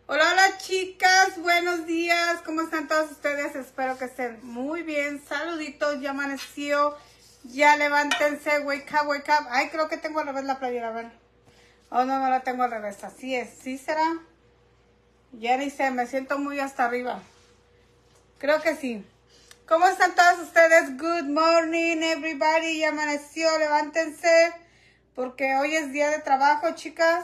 Hola, hola chicas, buenos días, ¿cómo están todos ustedes? Espero que estén muy bien, saluditos, ya amaneció, ya levántense, wake up, wake up. Ay, creo que tengo al revés la playera, a ver. Oh, no, no la tengo al revés, así es, ¿sí será? Ya ni sé, me siento muy hasta arriba. Creo que sí. ¿Cómo están todos ustedes? Good morning, everybody, ya amaneció, levántense, porque hoy es día de trabajo, chicas.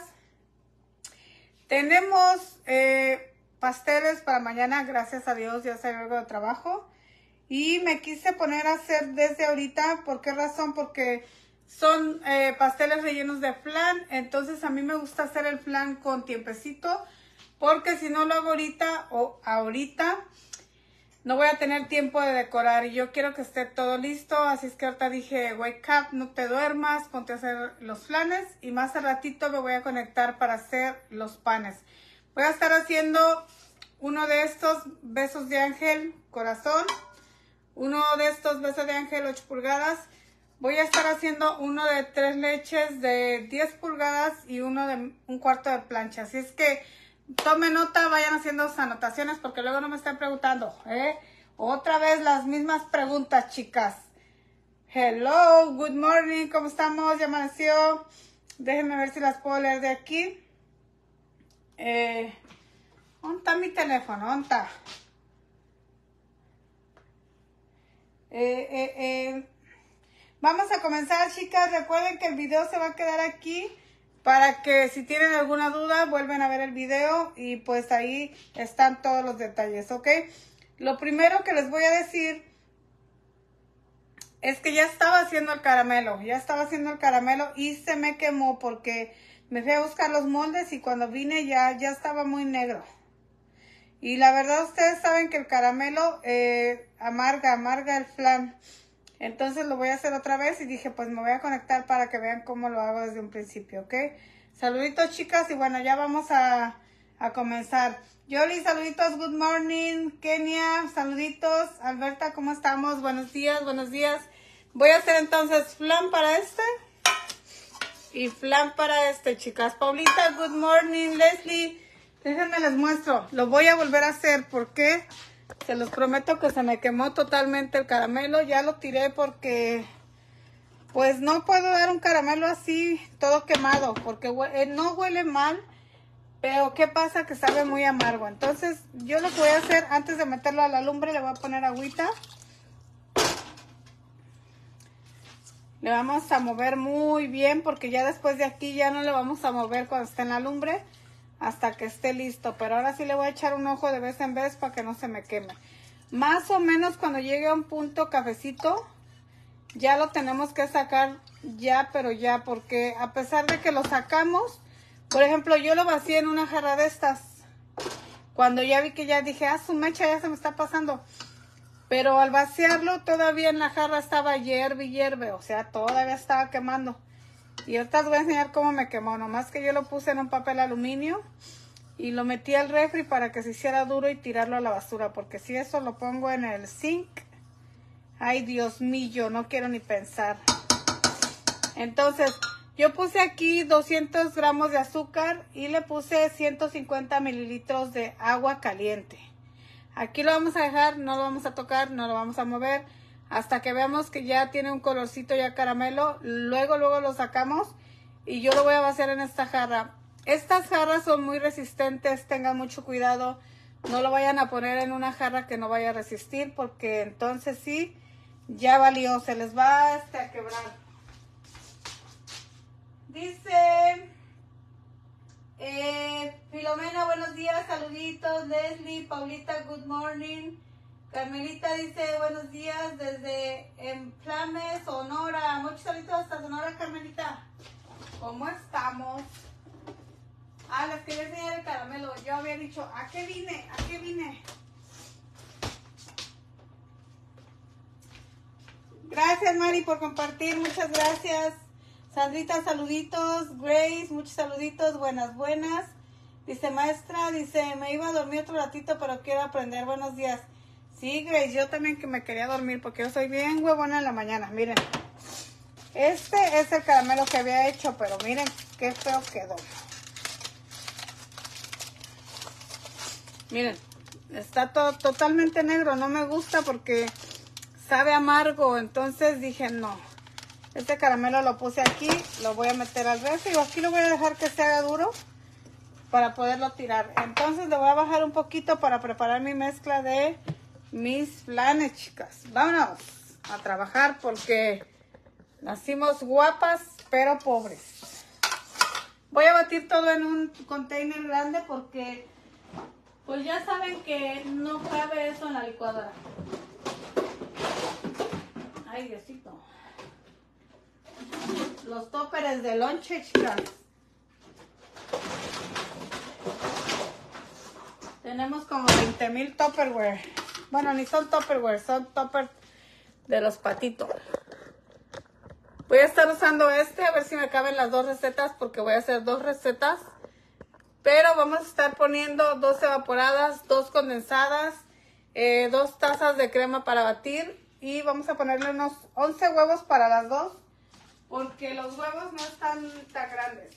Tenemos pasteles para mañana, gracias a Dios, ya salió algo de trabajo. Y me quise poner a hacer desde ahorita, ¿por qué razón? Porque son pasteles rellenos de flan, entonces a mí me gusta hacer el flan con tiempecito, porque si no lo hago ahorita o ahorita, no voy a tener tiempo de decorar y yo quiero que esté todo listo, así es que ahorita dije, wake up, no te duermas, ponte a hacer los flanes y más al ratito me voy a conectar para hacer los panes. Voy a estar haciendo uno de estos besos de ángel corazón, uno de estos besos de ángel 8 pulgadas, voy a estar haciendo uno de 3 leches de 10 pulgadas y uno de 1/4 de plancha, así es que tomen nota, vayan haciendo sus anotaciones porque luego no me están preguntando, Otra vez las mismas preguntas, chicas. Hello, good morning, ¿cómo estamos? Ya amaneció. Déjenme ver si las puedo leer de aquí. ¿Dónde está mi teléfono? ¿Dónde está? Vamos a comenzar, chicas. Recuerden que el video se va a quedar aquí para que si tienen alguna duda vuelven a ver el video y pues ahí están todos los detalles, ¿ok? Lo primero que les voy a decir es que ya estaba haciendo el caramelo, y se me quemó porque me fui a buscar los moldes y cuando vine ya estaba muy negro. Y la verdad ustedes saben que el caramelo amarga el flan. Entonces lo voy a hacer otra vez y dije pues me voy a conectar para que vean cómo lo hago desde un principio, ¿ok? Saluditos chicas y bueno, ya vamos a comenzar. Yoli, saluditos, good morning. Kenia, saluditos. Alberta, ¿cómo estamos? Buenos días, buenos días. Voy a hacer entonces flan para este y flan para este, chicas. Paulita, good morning. Leslie, déjenme les muestro. Lo voy a volver a hacer porque se los prometo que se me quemó totalmente el caramelo. Ya lo tiré porque pues no puedo dar un caramelo así todo quemado porque no huele mal, pero ¿qué pasa? Que sabe muy amargo. Entonces yo lo que voy a hacer antes de meterlo a la lumbre, le voy a poner agüita. Le vamos a mover muy bien porque ya después de aquí ya no le vamos a mover cuando esté en la lumbre hasta que esté listo. Pero ahora sí le voy a echar un ojo de vez en vez para que no se me queme. Más o menos cuando llegue a un punto cafecito, ya lo tenemos que sacar ya, pero ya, porque a pesar de que lo sacamos, por ejemplo, yo lo vacié en una jarra de estas. Cuando ya vi que ya dije, su mecha ya se me está pasando. Pero al vaciarlo todavía en la jarra estaba hierve, o sea, todavía estaba quemando. Y ahorita les voy a enseñar cómo me quemó, nomás que yo lo puse en un papel aluminio y lo metí al refri para que se hiciera duro y tirarlo a la basura, porque si eso lo pongo en el zinc, ay Dios mío, no quiero ni pensar. Entonces, yo puse aquí 200 gramos de azúcar y le puse 150 mililitros de agua caliente. Aquí lo vamos a dejar, no lo vamos a tocar, no lo vamos a mover hasta que veamos que ya tiene un colorcito ya caramelo. Luego lo sacamos y yo lo voy a vaciar en esta jarra. Estas jarras son muy resistentes, tengan mucho cuidado. No lo vayan a poner en una jarra que no vaya a resistir porque entonces sí, ya valió, se les va a quebrar. Dice Filomena, buenos días, saluditos. Leslie, Paulita, good morning. Carmelita dice buenos días desde Enflame, Sonora. Muchos saluditos hasta Sonora, Carmelita. ¿Cómo estamos? Les quería enseñar el caramelo. Yo había dicho, ¿a qué vine? ¿A qué vine? Gracias, Mari, por compartir. Muchas gracias. Sandrita, saluditos. Grace, muchos saluditos. Buenas. Dice, maestra, dice, me iba a dormir otro ratito, pero quiero aprender. Buenos días. Sí, Grace, yo también que me quería dormir porque yo soy bien huevona en la mañana. Miren, este es el caramelo que había hecho, pero miren qué feo quedó. Miren, está todo totalmente negro. No me gusta porque sabe amargo. Entonces dije no. Este caramelo lo puse aquí. Lo voy a meter al refri. Y aquí lo voy a dejar que se haga duro para poderlo tirar. Entonces le voy a bajar un poquito para preparar mi mezcla de mis flanes, chicas. Vámonos a trabajar porque nacimos guapas pero pobres. Voy a batir todo en un container grande porque pues ya saben que no cabe eso en la licuadora. Ay, Diosito. Los toppers de lonche, chicas. Tenemos como 20,000 Tupperware. Bueno, ni son Tupperware, son toppers de los patitos. Voy a estar usando este, a ver si me caben las 2 recetas, porque voy a hacer 2 recetas. Pero vamos a estar poniendo 2 evaporadas, 2 condensadas, 2 tazas de crema para batir. Y vamos a ponerle unos 11 huevos para las 2, porque los huevos no están tan grandes.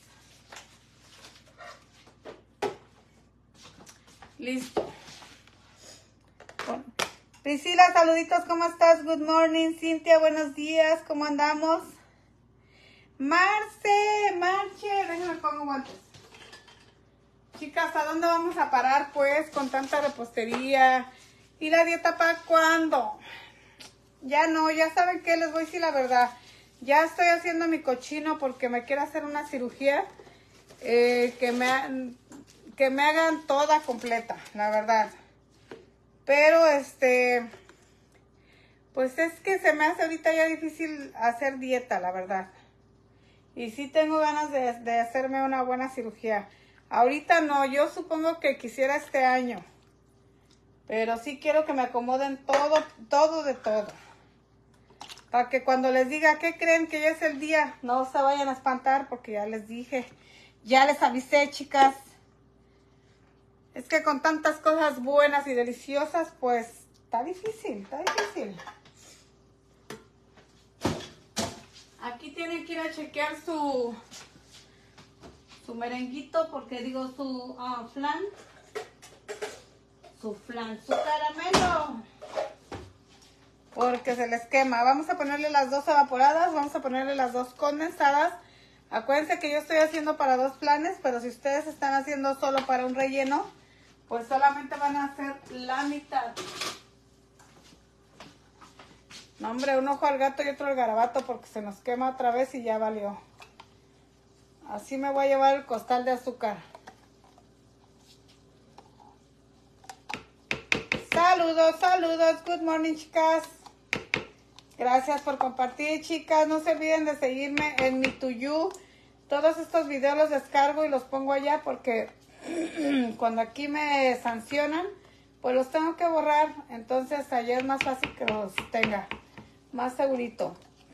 Listo. Bueno. Priscila, saluditos, ¿cómo estás? Good morning. Cintia, buenos días, ¿cómo andamos? Marce, déjenme pongo guantes. Chicas, ¿a dónde vamos a parar pues con tanta repostería? ¿Y la dieta para cuándo? Ya no, ya saben qué, les voy a decir la verdad. Ya estoy haciendo mi cochino porque me quiero hacer una cirugía que me hagan toda completa, la verdad. Pero pues es que se me hace ahorita ya difícil hacer dieta, la verdad. Y sí tengo ganas de hacerme una buena cirugía. Ahorita no, yo supongo que quisiera este año. Pero sí quiero que me acomoden todo de todo. Para que cuando les diga, ¿qué creen que ya es el día? No se vayan a espantar porque ya les dije. Ya les avisé, chicas. Es que con tantas cosas buenas y deliciosas, pues está difícil, está difícil. Aquí tienen que ir a chequear su merenguito, porque digo su flan. Su caramelo. Porque se les quema. Vamos a ponerle las 2 evaporadas, vamos a ponerle las 2 condensadas. Acuérdense que yo estoy haciendo para 2 flanes, pero si ustedes están haciendo solo para un relleno, pues solamente van a hacer la mitad. No, hombre, un ojo al gato y otro al garabato porque se nos quema otra vez y ya valió. Así me voy a llevar el costal de azúcar. Saludos, saludos. Good morning, chicas. Gracias por compartir, chicas. No se olviden de seguirme en mi tuyu. Todos estos videos los descargo y los pongo allá porque cuando aquí me sancionan, pues los tengo que borrar. Entonces allá es más fácil que los tenga. Más segurito.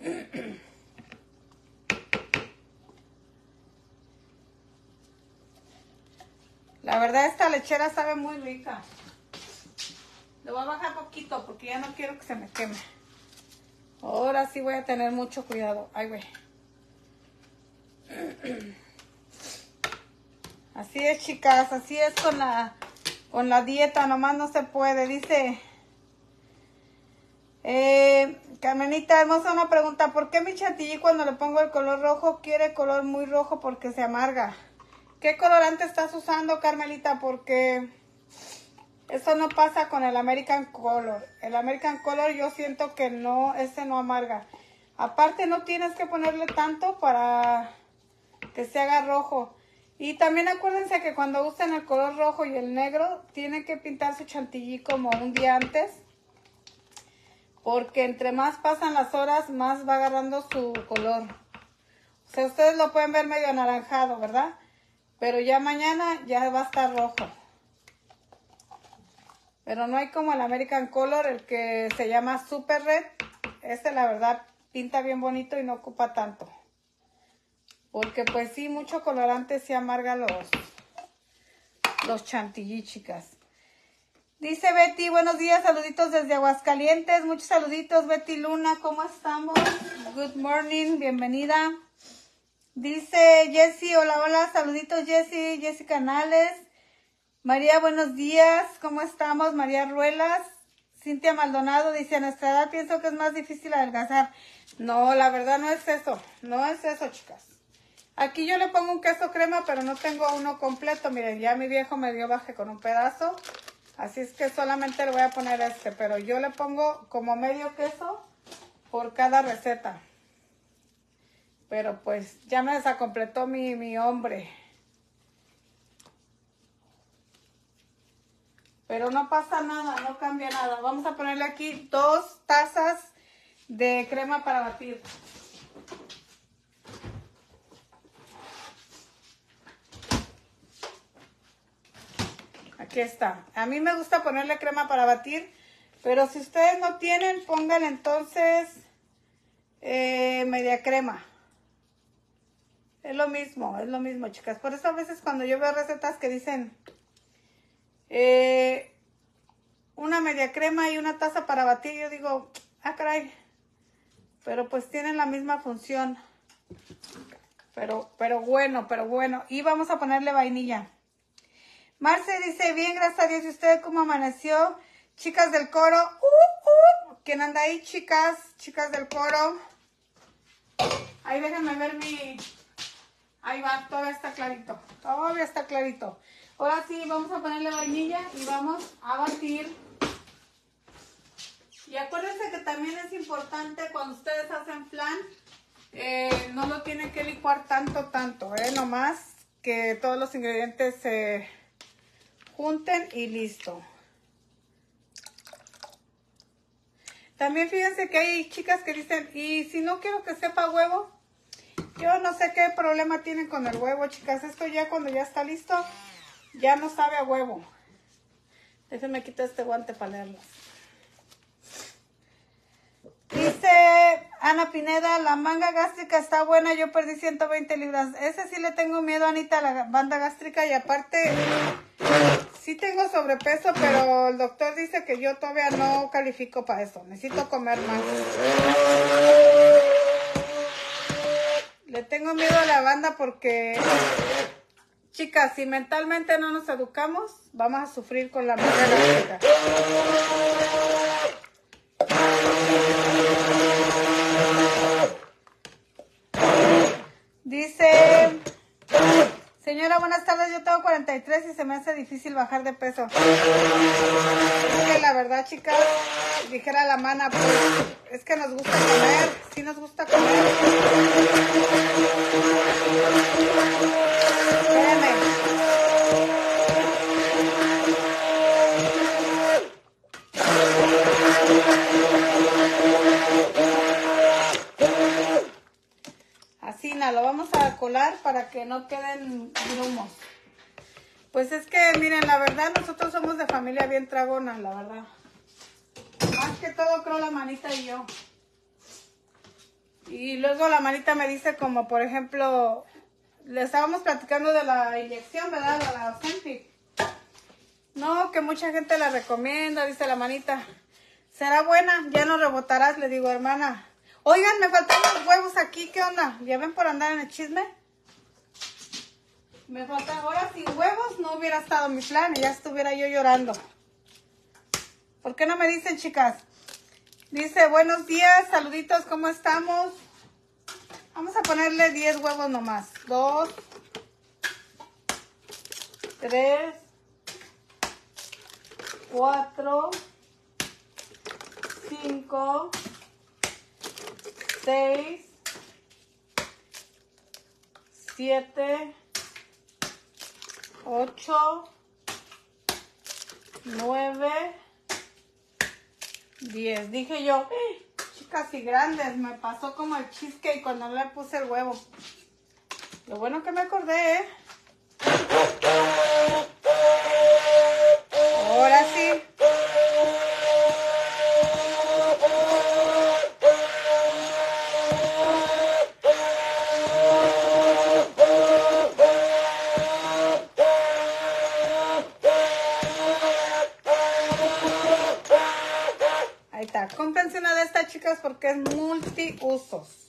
La verdad esta lechera sabe muy rica. Le voy a bajar poquito porque ya no quiero que se me queme. Ahora sí voy a tener mucho cuidado. Ay, güey. Así es, chicas. Así es con la dieta. Nomás no se puede. Dice... Carmenita hermosa, una pregunta. ¿Por qué mi chantilly cuando le pongo el color rojo quiere color muy rojo porque se amarga? ¿Qué colorante estás usando, Carmelita? Porque eso no pasa con el American Color. El American Color yo siento que no, ese no amarga. Aparte no tienes que ponerle tanto para que se haga rojo. Y también acuérdense que cuando usen el color rojo y el negro, tienen que pintar su chantilly como un día antes. Porque entre más pasan las horas, más va agarrando su color. O sea, ustedes lo pueden ver medio anaranjado, ¿verdad? Pero ya mañana ya va a estar rojo. Pero no hay como el American Color, el que se llama Super Red. Este la verdad pinta bien bonito y no ocupa tanto. Porque pues sí, mucho colorante sí amarga los chantilly, chicas. Dice Betty, buenos días, saluditos desde Aguascalientes. Muchos saluditos, Betty Luna, ¿cómo estamos? Good morning, bienvenida. Dice Jessie, hola, hola, saluditos Jessie, Jessie Canales. María, buenos días. ¿Cómo estamos? María Ruelas. Cintia Maldonado dice, a nuestra edad pienso que es más difícil adelgazar. No, la verdad no es eso. No es eso, chicas. Aquí yo le pongo un queso crema, pero no tengo uno completo. Miren, ya mi viejo me dio baje con un pedazo. Así es que solamente le voy a poner este. Pero yo le pongo como medio queso por cada receta. Pero pues ya me desacompletó mi hombre. Pero no pasa nada, no cambia nada. Vamos a ponerle aquí 2 tazas de crema para batir. Aquí está. A mí me gusta ponerle crema para batir, pero si ustedes no tienen, pongan entonces media crema. Es lo mismo, chicas. Por eso a veces cuando yo veo recetas que dicen una media crema y una taza para batir, yo digo, ah, caray. Pero pues tienen la misma función. Pero bueno. Y vamos a ponerle vainilla. Marce dice, bien, gracias a Dios. ¿Y usted cómo amaneció? Chicas del coro. ¿Quién anda ahí, chicas? Chicas del coro. Ahí déjenme ver mi... Ahí va, todavía está clarito. Todavía está clarito. Ahora sí, vamos a ponerle vainilla y vamos a batir. Y acuérdense que también es importante cuando ustedes hacen flan, no lo tienen que licuar tanto, nomás que todos los ingredientes se junten y listo. También fíjense que hay chicas que dicen, y si no quiero que sepa huevo, yo no sé qué problema tienen con el huevo, chicas. Esto ya cuando ya está listo, ya no sabe a huevo. Déjenme quitar este guante para leerlo. Dice Ana Pineda, la manga gástrica está buena, yo perdí 120 libras. Ese sí le tengo miedo, Anita, a la banda gástrica. Y aparte, sí tengo sobrepeso, pero el doctor dice que yo todavía no califico para eso. Necesito comer más. Le tengo miedo a la banda porque, chicas, si mentalmente no nos educamos, vamos a sufrir con la manga gástrica. Dice, señora, buenas tardes, yo tengo 43 y se me hace difícil bajar de peso. Es que la verdad, chicas, dijera la mana, pues, es que nos gusta comer, sí nos gusta comer. Espérenme. Así, lo vamos a colar para que no queden grumos. Pues es que, miren, la verdad, nosotros somos de familia bien tragona, la verdad. Más que todo, creo, la manita y yo. Y luego la manita me dice como, por ejemplo, le estábamos platicando de la inyección, ¿verdad? La Ozempic. No, que mucha gente la recomienda, dice la manita. ¿Será buena? Ya no rebotarás, le digo, hermana. Oigan, me faltan los huevos aquí, ¿qué onda? ¿Ya ven por andar en el chisme? Me faltan, ahora sin huevos no hubiera estado mi plan y ya estuviera yo llorando. ¿Por qué no me dicen, chicas? Dice, buenos días, saluditos, ¿cómo estamos? Vamos a ponerle 10 huevos nomás. 2, 3, 4, 5, 6, 7, 8, 9, 10. Dije yo, chicas y grandes, me pasó como el cheesecake cuando le puse el huevo. Lo bueno que me acordé, ¿eh? Ahora sí. Cómprense una de estas, chicas, porque es multiusos.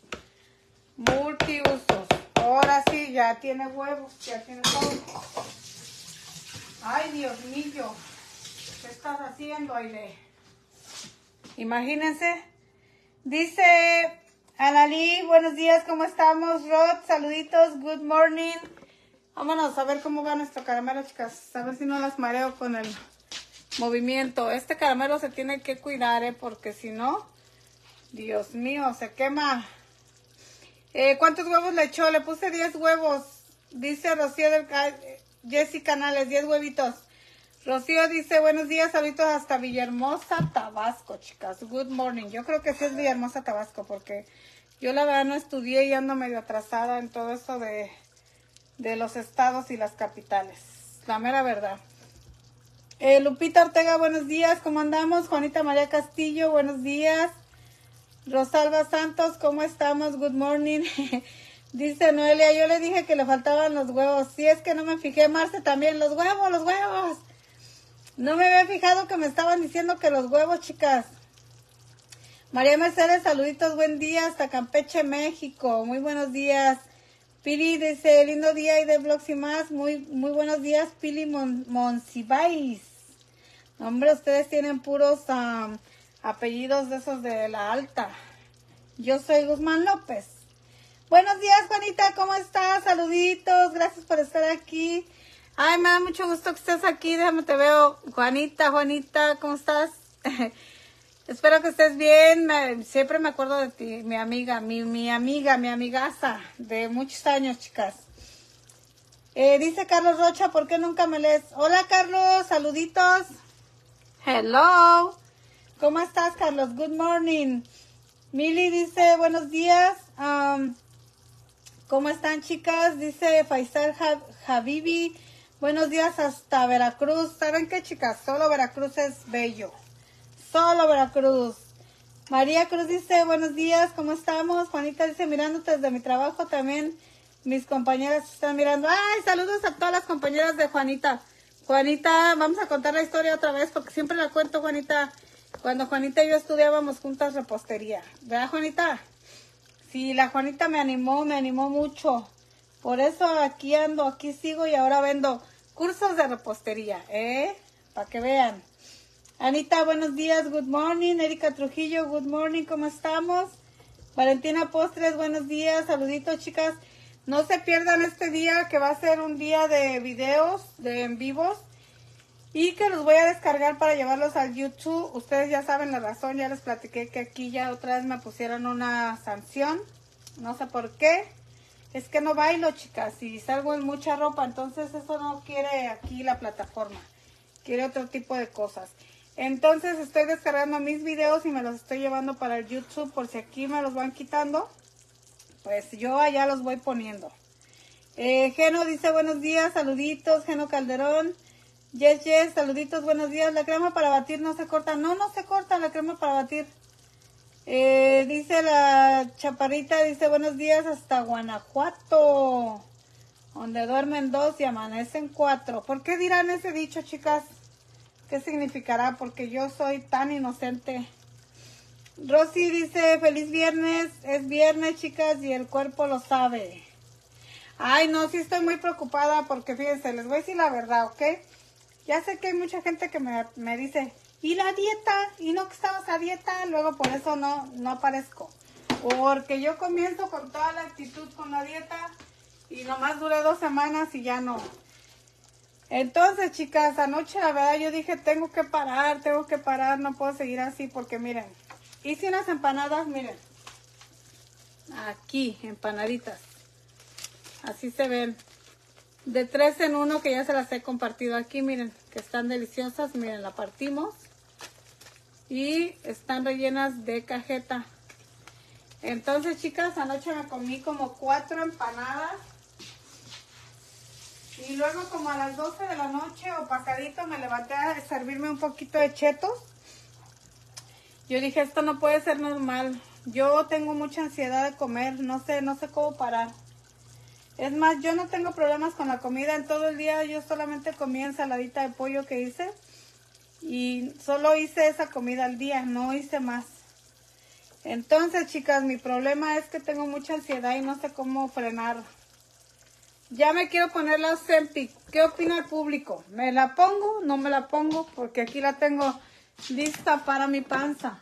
Multiusos. Ahora sí, ya tiene huevos, ya tiene todo. Ay, Dios mío. ¿Qué estás haciendo, Aile? Imagínense. Dice Analí, buenos días, ¿cómo estamos? Rod, saluditos, good morning. Vámonos a ver cómo va nuestro caramelo, chicas. A ver si no las mareo con el movimiento. Este caramelo se tiene que cuidar, porque si no, Dios mío, se quema. ¿Cuántos huevos le echó? Le puse 10 huevos. Dice Rocío del Jessy Canales, 10 huevitos. Rocío dice, buenos días, saluditos hasta Villahermosa, Tabasco, chicas. Good morning. Yo creo que sí es Villahermosa, Tabasco, porque yo la verdad no estudié y ando medio atrasada en todo eso de los estados y las capitales. La mera verdad. Lupita Ortega, buenos días, ¿cómo andamos? Juanita María Castillo, buenos días. Rosalba Santos, ¿cómo estamos? Good morning. Dice Noelia, yo le dije que le faltaban los huevos. Si es que no me fijé, Marce también, los huevos, los huevos. No me había fijado que me estaban diciendo que los huevos, chicas. María Mercedes, saluditos, buen día, hasta Campeche, México. Muy buenos días. Pili dice, lindo día y de vlogs y más. Muy buenos días, Pili Monsiváis. Hombre, ustedes tienen puros apellidos de esos de la alta. Yo soy Guzmán López. Buenos días, Juanita, ¿cómo estás? Saluditos, gracias por estar aquí. Ay, me da mucho gusto que estés aquí, déjame te veo. Juanita, ¿cómo estás? Espero que estés bien. Siempre me acuerdo de ti, mi amiga, mi amigaza de muchos años, chicas. Dice Carlos Rocha, ¿por qué nunca me lees? Hola, Carlos, saluditos. Hello. ¿Cómo estás, Carlos? Good morning. Mili dice, buenos días. ¿Cómo están, chicas? Dice Faisal Habibi, buenos días hasta Veracruz. ¿Saben qué, chicas? Solo Veracruz es bello. Solo Veracruz. María Cruz dice, buenos días, ¿cómo estamos? Juanita dice, mirándote desde mi trabajo también. Mis compañeras están mirando. ¡Ay, saludos a todas las compañeras de Juanita! Juanita, vamos a contar la historia otra vez porque siempre la cuento, Juanita. Cuando Juanita y yo estudiábamos juntas repostería. ¿Verdad, Juanita? Sí, la Juanita me animó mucho. Por eso aquí ando, aquí sigo y ahora vendo cursos de repostería, para que vean. Anita, buenos días, good morning. Erika Trujillo, good morning, ¿cómo estamos? Valentina Postres, buenos días, saluditos, chicas. No se pierdan este día que va a ser un día de videos, de en vivos. Y que los voy a descargar para llevarlos al YouTube. Ustedes ya saben la razón, ya les platiqué que aquí ya otra vez me pusieron una sanción. No sé por qué. Es que no bailo, chicas, y salgo en mucha ropa, entonces eso no quiere aquí la plataforma. Quiere otro tipo de cosas. Entonces estoy descargando mis videos y me los estoy llevando para el YouTube. Por si aquí me los van quitando, pues yo allá los voy poniendo. Geno dice buenos días, saluditos, Geno Calderón. Yes, saluditos, buenos días. La crema para batir no se corta. No se corta la crema para batir. Dice la chaparrita, dice buenos días hasta Guanajuato, donde duermen 2 y amanecen 4. ¿Por qué dirán ese dicho, chicas? ¿Qué significará? Porque yo soy tan inocente. Rosy dice feliz viernes. Es viernes, chicas, y el cuerpo lo sabe. Ay, no, sí estoy muy preocupada porque fíjense, les voy a decir la verdad, ¿ok? Ya sé que hay mucha gente que me dice, ¿y la dieta? ¿Y no que estabas a dieta? Luego por eso no aparezco. Porque yo comienzo con toda la actitud con la dieta y nomás duré 2 semanas y ya no. Entonces, chicas, anoche la verdad yo dije, tengo que parar, no puedo seguir así porque miren, hice unas empanadas, miren. Aquí, empanaditas. Así se ven. De 3 en 1 que ya se las he compartido aquí, miren, que están deliciosas, miren, la partimos y están rellenas de cajeta. Entonces, chicas, anoche me comí como 4 empanadas y luego como a las 12 de la noche o pasadito me levanté a servirme un poquito de chetos. Yo dije, esto no puede ser normal, yo tengo mucha ansiedad de comer, no sé cómo parar. Es más, yo no tengo problemas con la comida en todo el día. Yo solamente comí ensaladita de pollo que hice. Y solo hice esa comida al día, no hice más. Entonces, chicas, mi problema es que tengo mucha ansiedad y no sé cómo frenar. Ya me quiero poner la Ozempic. ¿Qué opina el público? ¿Me la pongo? ¿No me la pongo? Porque aquí la tengo lista para mi panza.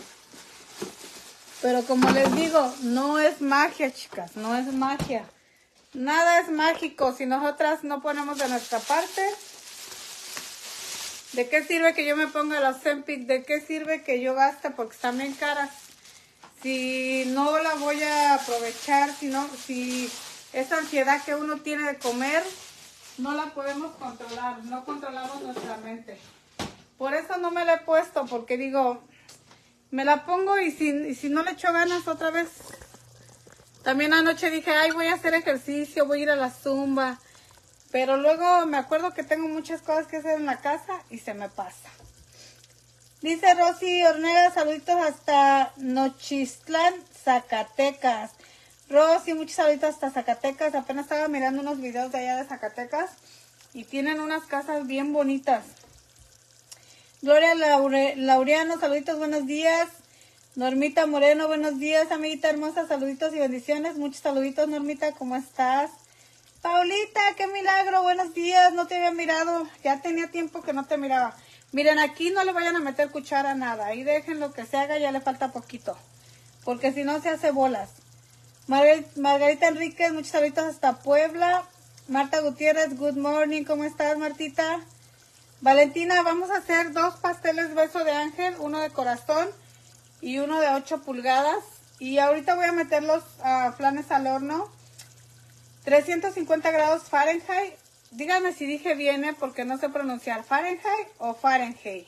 Pero como les digo, no es magia, chicas. No es magia. Nada es mágico si nosotras no ponemos de nuestra parte. ¿De qué sirve que yo me ponga la Ozempic? ¿De qué sirve que yo gaste? Porque están bien caras. Si no la voy a aprovechar, si esa ansiedad que uno tiene de comer, no la podemos controlar, no controlamos nuestra mente. Por eso no me la he puesto, porque digo, me la pongo y si no le echo ganas otra vez. También anoche dije, ay, voy a hacer ejercicio, voy a ir a la zumba. Pero luego me acuerdo que tengo muchas cosas que hacer en la casa y se me pasa. Dice Rosy Ornega, saluditos hasta Nochistlán, Zacatecas. Rosy, muchos saluditos hasta Zacatecas. Apenas estaba mirando unos videos de allá de Zacatecas y tienen unas casas bien bonitas. Gloria Laureano, saluditos, buenos días. Normita Moreno, buenos días, amiguita hermosa, saluditos y bendiciones. Muchos saluditos, Normita, ¿cómo estás? Paulita, qué milagro, buenos días, no te había mirado, ya tenía tiempo que no te miraba. Miren, aquí no le vayan a meter cuchara a nada, ahí dejen lo que se haga, ya le falta poquito, porque si no se hace bolas. Margarita Enríquez, muchos saluditos hasta Puebla. Marta Gutiérrez, good morning, ¿cómo estás, Martita? Valentina, vamos a hacer 2 pasteles beso de ángel, uno de corazón y uno de 8 pulgadas. Y ahorita voy a meter los flanes al horno. 350 grados Fahrenheit. Díganme si dije bien, porque no sé pronunciar. Fahrenheit o Fahrenheit.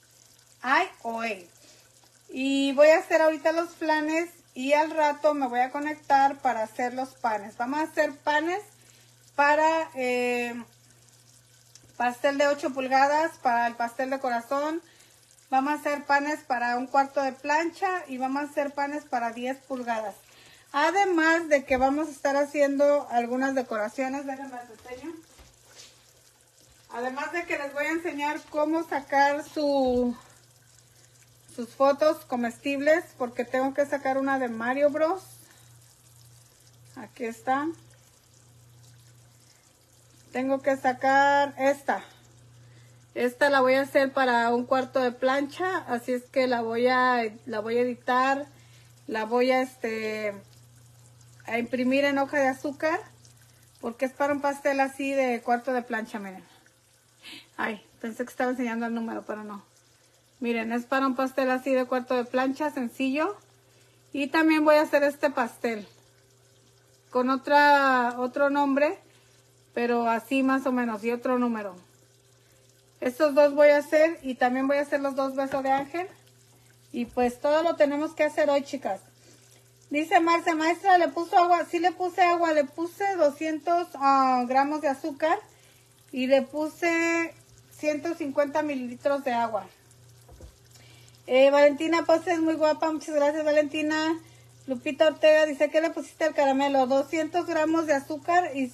I o A. Y voy a hacer ahorita los flanes y al rato me voy a conectar para hacer los panes. Vamos a hacer panes para pastel de 8 pulgadas, para el pastel de corazón. Vamos a hacer panes para 1/4 de plancha y vamos a hacer panes para 10 pulgadas. Además de que vamos a estar haciendo algunas decoraciones, déjenme les enseño. Además de que les voy a enseñar cómo sacar sus fotos comestibles, porque tengo que sacar una de Mario Bros. Aquí está. Tengo que sacar esta. Esta la voy a hacer para 1/4 de plancha, así es que la voy a editar, la voy a imprimir en hoja de azúcar, porque es para un pastel así de 1/4 de plancha, miren. Ay, pensé que estaba enseñando el número, pero no. Miren, es para un pastel así de 1/4 de plancha, sencillo. Y también voy a hacer este pastel con otro nombre, pero así más o menos, y otro número. Estos 2 voy a hacer y también voy a hacer los 2 besos de ángel. Y pues todo lo tenemos que hacer hoy, chicas. Dice Marce, maestra, ¿le puso agua? Sí le puse agua, le puse 200 gramos de azúcar y le puse 150 mililitros de agua. Valentina Pose es muy guapa, muchas gracias, Valentina. Lupita Ortega dice, ¿qué le pusiste al caramelo? 200 gramos de azúcar y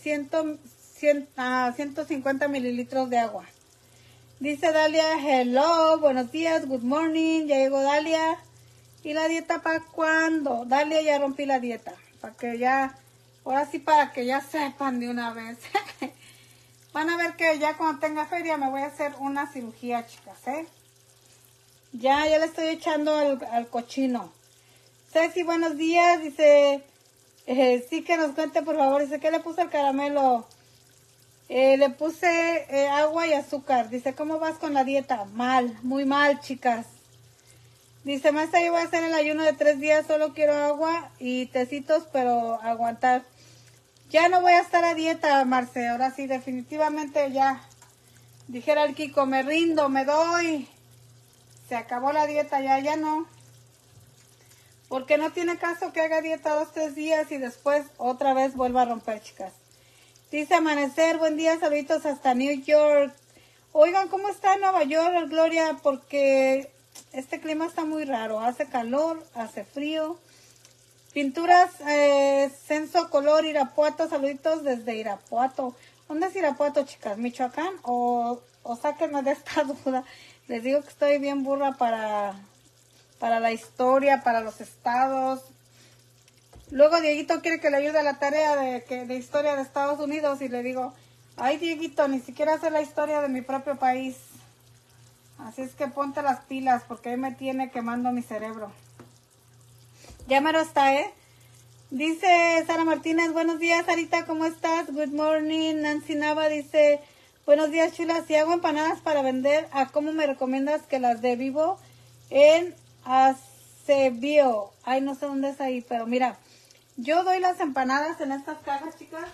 150 mililitros de agua. Dice Dalia, hello, buenos días, good morning, ya llegó Dalia. ¿Y la dieta para cuándo? Dalia, ya rompí la dieta, para que ya, ahora sí para que ya sepan de una vez. Van a ver que ya cuando tenga feria me voy a hacer una cirugía, chicas, Ya le estoy echando al cochino. Ceci, buenos días, dice, sí que nos cuente por favor, dice, ¿qué le puse al caramelo? Le puse agua y azúcar. Dice, ¿cómo vas con la dieta? Mal, muy mal, chicas. Dice, maestra, yo voy a hacer el ayuno de 3 días, solo quiero agua y tecitos, pero aguantar. Ya no voy a estar a dieta, Marce, ahora sí, definitivamente ya. Dijera el Kiko, me rindo, me doy. Se acabó la dieta, ya no. Porque no tiene caso que haga dieta 2, 3 días y después otra vez vuelva a romper, chicas. Dice Amanecer, buen día, saluditos hasta New York. Oigan, ¿cómo está Nueva York, Gloria? Porque este clima está muy raro. Hace calor, hace frío. Pinturas, Censo Color, Irapuato, saluditos desde Irapuato. ¿Dónde es Irapuato, chicas? ¿Michoacán? O sáquenme de esta duda. Les digo que estoy bien burra para la historia, para los estados. Luego Dieguito quiere que le ayude a la tarea de historia de Estados Unidos y le digo, ay Dieguito, ni siquiera sé la historia de mi propio país. Así es que ponte las pilas porque ahí me tiene quemando mi cerebro. Ya mero está, ¿eh? Dice Sara Martínez, buenos días Sarita, ¿cómo estás? Good morning. Nancy Nava dice, buenos días chula, si hago empanadas para vender, ¿a cómo me recomiendas que las de vivo en Acebio? Ay, no sé dónde es ahí, pero mira, yo doy las empanadas en estas cajas, chicas.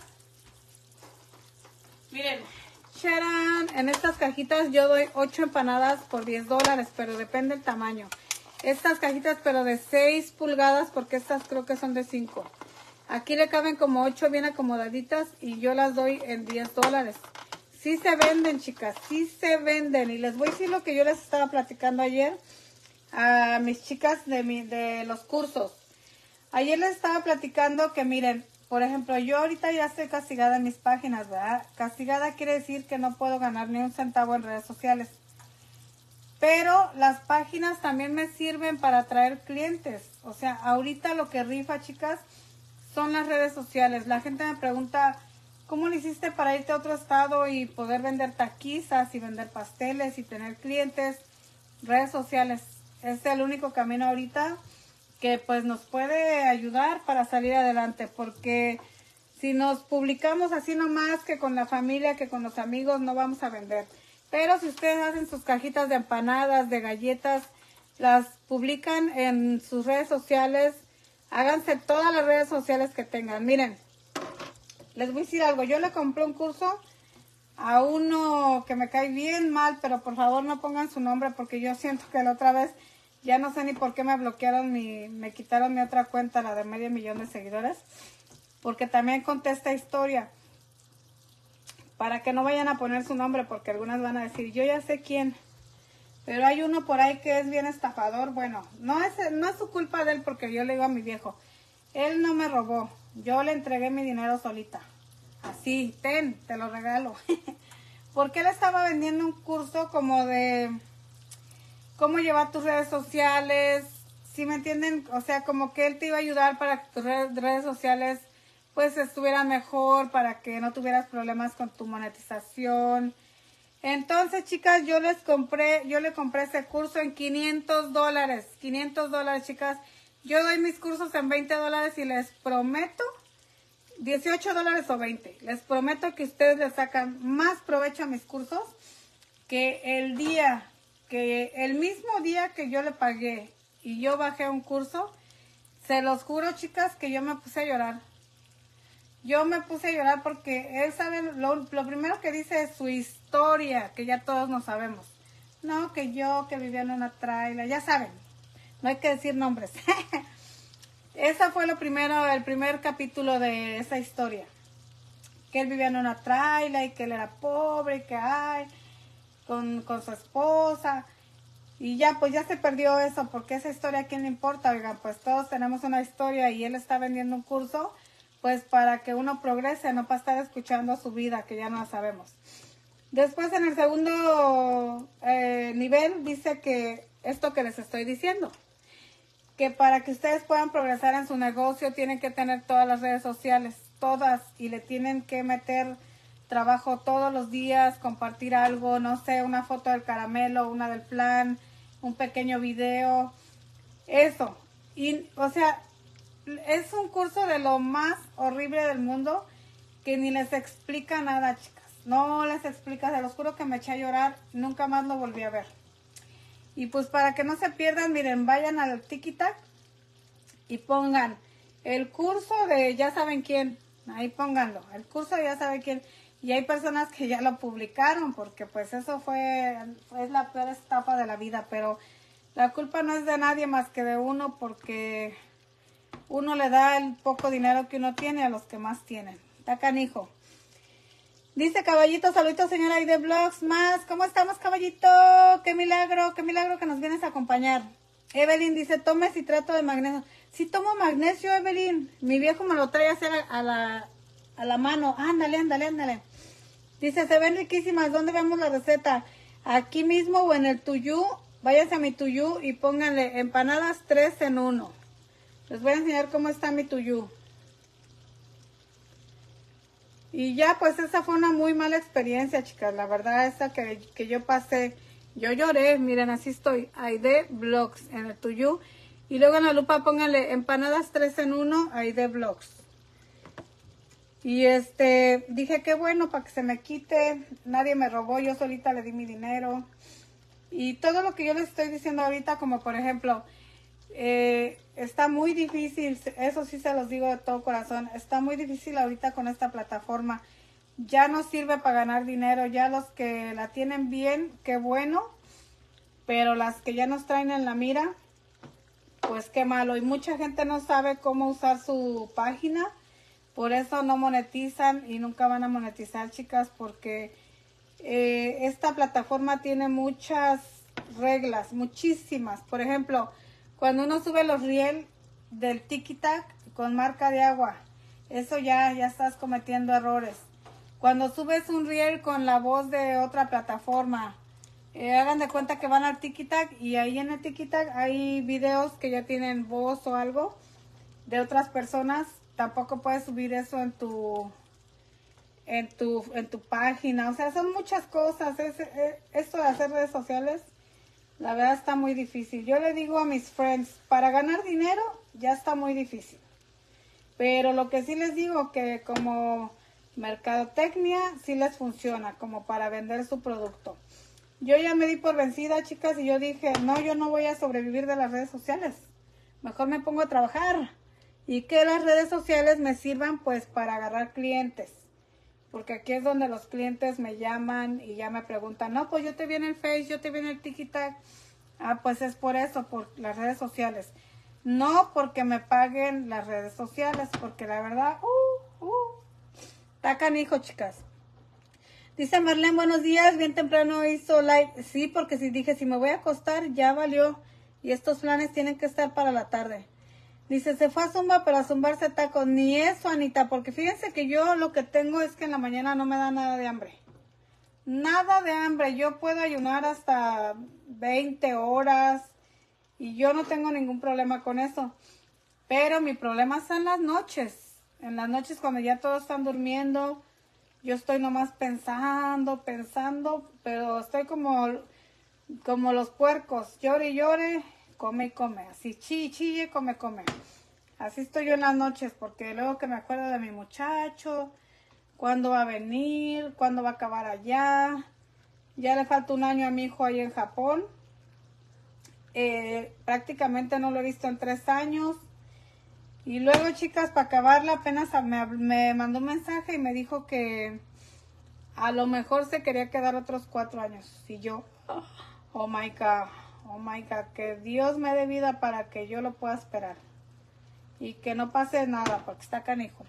Miren, ¡charán! En estas cajitas yo doy 8 empanadas por $10, pero depende del tamaño. Estas cajitas, pero de 6 pulgadas, porque estas creo que son de 5. Aquí le caben como 8 bien acomodaditas y yo las doy en $10. Sí se venden, chicas, sí se venden. Y les voy a decir lo que yo les estaba platicando ayer a mis chicas de los cursos. Ayer les estaba platicando que miren, por ejemplo, yo ahorita ya estoy castigada en mis páginas, ¿verdad? Castigada quiere decir que no puedo ganar ni un centavo en redes sociales. Pero las páginas también me sirven para atraer clientes. O sea, ahorita lo que rifa, chicas, son las redes sociales. La gente me pregunta, ¿cómo lo hiciste para irte a otro estado y poder vender taquizas y vender pasteles y tener clientes? Redes sociales es el único camino ahorita que pues nos puede ayudar para salir adelante. Porque si nos publicamos así nomás que con la familia, que con los amigos, no vamos a vender. Pero si ustedes hacen sus cajitas de empanadas, de galletas, las publican en sus redes sociales, háganse todas las redes sociales que tengan. Miren, les voy a decir algo. Yo le compré un curso a uno que me cae bien mal, pero por favor no pongan su nombre porque yo siento que la otra vez, ya no sé ni por qué me bloquearon, me quitaron mi otra cuenta, la de 500,000 de seguidores, porque también conté esta historia. Para que no vayan a poner su nombre, porque algunas van a decir, yo ya sé quién. Pero hay uno por ahí que es bien estafador. Bueno, no es su culpa de él, porque yo le digo a mi viejo, él no me robó, yo le entregué mi dinero solita. Así, te lo regalo. Porque él estaba vendiendo un curso como de cómo llevar tus redes sociales, ¿sí me entienden? O sea, como que él te iba a ayudar para que tus redes sociales pues estuvieran mejor, para que no tuvieras problemas con tu monetización. Entonces, chicas, yo le compré ese curso en $500. $500, chicas. Yo doy mis cursos en $20 y les prometo, $18 o 20. Les prometo que ustedes le sacan más provecho a mis cursos que el mismo día que yo le pagué y yo bajé un curso. Se los juro, chicas, que yo me puse a llorar. Yo me puse a llorar porque él sabe, lo primero que dice es su historia, que ya todos nos sabemos. No, que vivía en una traila, ya saben, no hay que decir nombres. Esa fue el primer capítulo de esa historia. Que él vivía en una traila y que él era pobre y que con su esposa. Y ya, pues ya se perdió eso, porque esa historia, ¿a quién le importa? Oigan, pues todos tenemos una historia y él está vendiendo un curso pues para que uno progrese, no para estar escuchando su vida, que ya no la sabemos. Después en el segundo nivel dice que esto que les estoy diciendo, que para que ustedes puedan progresar en su negocio tienen que tener todas las redes sociales, todas, y le tienen que meter trabajo todos los días, compartir algo, no sé, una foto del caramelo, una del plan, un pequeño video, eso. Y, o sea, es un curso de lo más horrible del mundo que ni les explica nada, chicas. No les explica, se los juro que me eché a llorar, nunca más lo volví a ver. Y pues para que no se pierdan, miren, vayan al TikTok y pongan el curso de ya saben quién, ahí pónganlo, el curso de ya saben quién. Y hay personas que ya lo publicaron porque pues eso es la peor estafa de la vida, pero la culpa no es de nadie más que de uno porque uno le da el poco dinero que uno tiene a los que más tienen. Está canijo. Dice Caballito, saluditos señora Aide Vlogs más. ¿Cómo estamos, Caballito? Qué milagro que nos vienes a acompañar. Evelyn dice, tome citrato de magnesio. Sí tomo magnesio, Evelyn. Mi viejo me lo trae a hacer a la mano. Ándale. Dice, se ven riquísimas. ¿Dónde vemos la receta? Aquí mismo o en el Tuyú. Váyase a mi Tuyú y pónganle empanadas 3 en 1. Les voy a enseñar cómo está mi tuyú. Y ya, pues esa fue una muy mala experiencia, chicas. La verdad, esa que yo pasé, yo lloré. Miren, así estoy. Aide Vlogs en el tuyú. Y luego en la lupa pónganle empanadas 3 en 1, Aide Vlogs. Y dije, qué bueno, para que se me quite. Nadie me robó, yo solita le di mi dinero. Y todo lo que yo les estoy diciendo ahorita, como por ejemplo, está muy difícil, eso sí se los digo de todo corazón, está muy difícil ahorita con esta plataforma. Ya no sirve para ganar dinero, ya los que la tienen bien, qué bueno, pero las que ya nos traen en la mira, pues qué malo. Y mucha gente no sabe cómo usar su página, por eso no monetizan y nunca van a monetizar, chicas, porque esta plataforma tiene muchas reglas, muchísimas. Por ejemplo, cuando uno sube los reel del TikTok con marca de agua, eso ya estás cometiendo errores. Cuando subes un reel con la voz de otra plataforma, hagan de cuenta que van al TikTok y ahí en el TikTok hay videos que ya tienen voz o algo de otras personas. Tampoco puedes subir eso en tu página. O sea, son muchas cosas. Esto de hacer redes sociales, la verdad está muy difícil. Yo le digo a mis friends, para ganar dinero ya está muy difícil. Pero lo que sí les digo, que como mercadotecnia sí les funciona, como para vender su producto. Yo ya me di por vencida, chicas, y yo dije, no, yo no voy a sobrevivir de las redes sociales. Mejor me pongo a trabajar. Y que las redes sociales me sirvan pues para agarrar clientes. Porque aquí es donde los clientes me llaman y ya me preguntan, no, pues yo te vi en el Face, yo te vi en el TikTok. Ah, pues es por eso, por las redes sociales. No porque me paguen las redes sociales, porque la verdad, está canijo, chicas. Dice Marlene, buenos días, bien temprano hizo live. Sí, porque si dije, si me voy a acostar, ya valió. Y estos planes tienen que estar para la tarde. Dice, se fue a Zumba, pero a zumbarse tacos. Ni eso, Anita, porque fíjense que yo lo que tengo es que en la mañana no me da nada de hambre. Nada de hambre. Yo puedo ayunar hasta 20 horas y yo no tengo ningún problema con eso. Pero mi problema es en las noches. En las noches cuando ya todos están durmiendo, yo estoy nomás pensando, pero estoy como los puercos. Llore y llore, come y come. Así chille, come. Así estoy yo en las noches, porque luego que me acuerdo de mi muchacho, cuándo va a venir, cuándo va a acabar allá. Ya le falta un año a mi hijo ahí en Japón. Prácticamente no lo he visto en 3 años. Y luego, chicas, para acabarla, apenas me mandó un mensaje y me dijo que a lo mejor se quería quedar otros 4 años. Y yo, oh my God, que Dios me dé vida para que yo lo pueda esperar. Y que no pase nada, porque está canijo.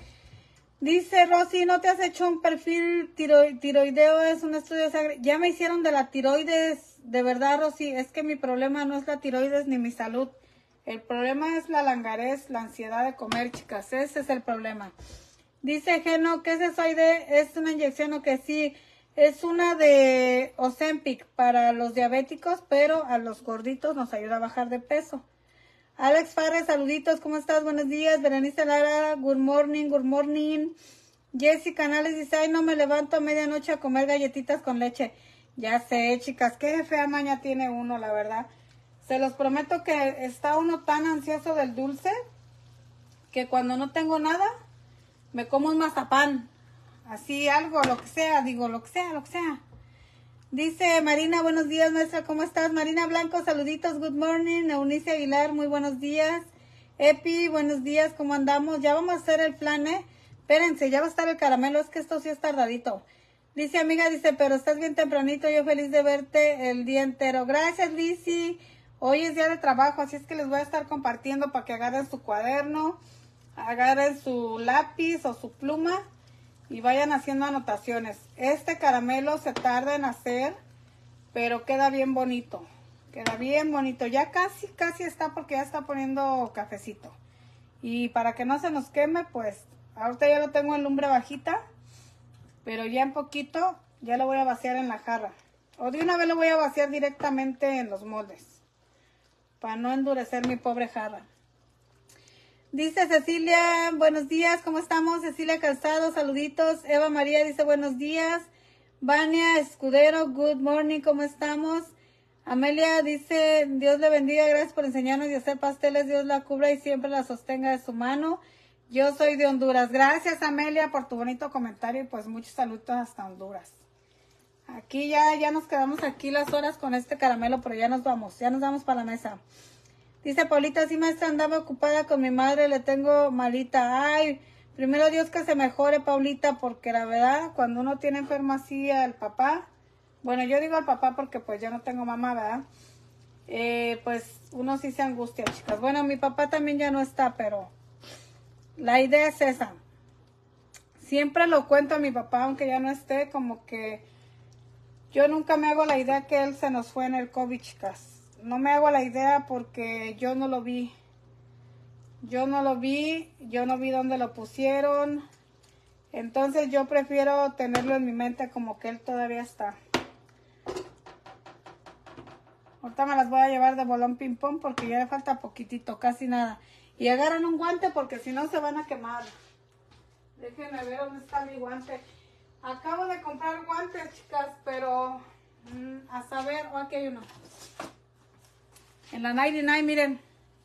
Dice Rosy, ¿no te has hecho un perfil tiroideo? Es un estudio de sangre. Ya me hicieron de la tiroides, de verdad, Rosy. Es que mi problema no es la tiroides ni mi salud. El problema es la langarez, la ansiedad de comer, chicas. Ese es el problema. Dice Geno, ¿qué es eso? ¿Es una inyección o que sí? Es una de Ozempic para los diabéticos, pero a los gorditos nos ayuda a bajar de peso. Alex Farres, saluditos, ¿cómo estás? Buenos días. Berenice Lara, good morning. Jessica Canales dice, ay, no me levanto a medianoche a comer galletitas con leche. Ya sé, chicas, qué fea maña tiene uno, la verdad. Se los prometo que está uno tan ansioso del dulce que cuando no tengo nada, me como un mazapán. Así algo, lo que sea, digo, lo que sea. Dice Marina, buenos días, maestra, ¿cómo estás? Marina Blanco, saluditos, good morning. Eunice Aguilar, muy buenos días. Epi, buenos días, ¿cómo andamos? Ya vamos a hacer el plan, Espérense, ya va a estar el caramelo, es que esto sí es tardadito. Dice amiga, dice, pero estás bien tempranito, yo feliz de verte el día entero. Gracias, Lizzy. Hoy es día de trabajo, así es que les voy a estar compartiendo para que agarren su cuaderno, agarren su lápiz o su pluma y vayan haciendo anotaciones. Este caramelo se tarda en hacer, pero queda bien bonito. Ya casi está porque ya está poniendo cafecito. Y para que no se nos queme, pues ahorita ya lo tengo en lumbre bajita, pero ya en poquito ya lo voy a vaciar en la jarra. O de una vez lo voy a vaciar directamente en los moldes, para no endurecer mi pobre jarra. Dice Cecilia, buenos días, ¿cómo estamos? Cecilia Calzado, saluditos. Eva María dice buenos días. Vania Escudero, good morning, ¿cómo estamos? Amelia dice, Dios le bendiga, gracias por enseñarnos y hacer pasteles, Dios la cubra y siempre la sostenga de su mano. Yo soy de Honduras. Gracias, Amelia, por tu bonito comentario y pues muchos saludos hasta Honduras. Aquí ya nos quedamos aquí las horas con este caramelo, pero ya nos vamos para la mesa. Dice Paulita, sí maestra, andaba ocupada con mi madre, le tengo malita. Ay, primero Dios que se mejore, Paulita, porque la verdad, cuando uno tiene enfermo así al papá, bueno, yo digo al papá porque pues yo no tengo mamá, ¿verdad? Pues uno sí se angustia, chicas. Bueno, mi papá también ya no está, pero la idea es esa. Siempre lo cuento a mi papá, aunque ya no esté, como que yo nunca me hago la idea que él se nos fue en el COVID, chicas. No me hago la idea porque yo no lo vi. Yo no vi dónde lo pusieron. Entonces yo prefiero tenerlo en mi mente como que él todavía está. Ahorita me las voy a llevar de bolón ping pong porque ya le falta poquitito, casi nada. Y agarran un guante porque si no se van a quemar. Déjenme ver dónde está mi guante. Acabo de comprar guantes, chicas, pero a saber, aquí hay uno. En la 99, miren.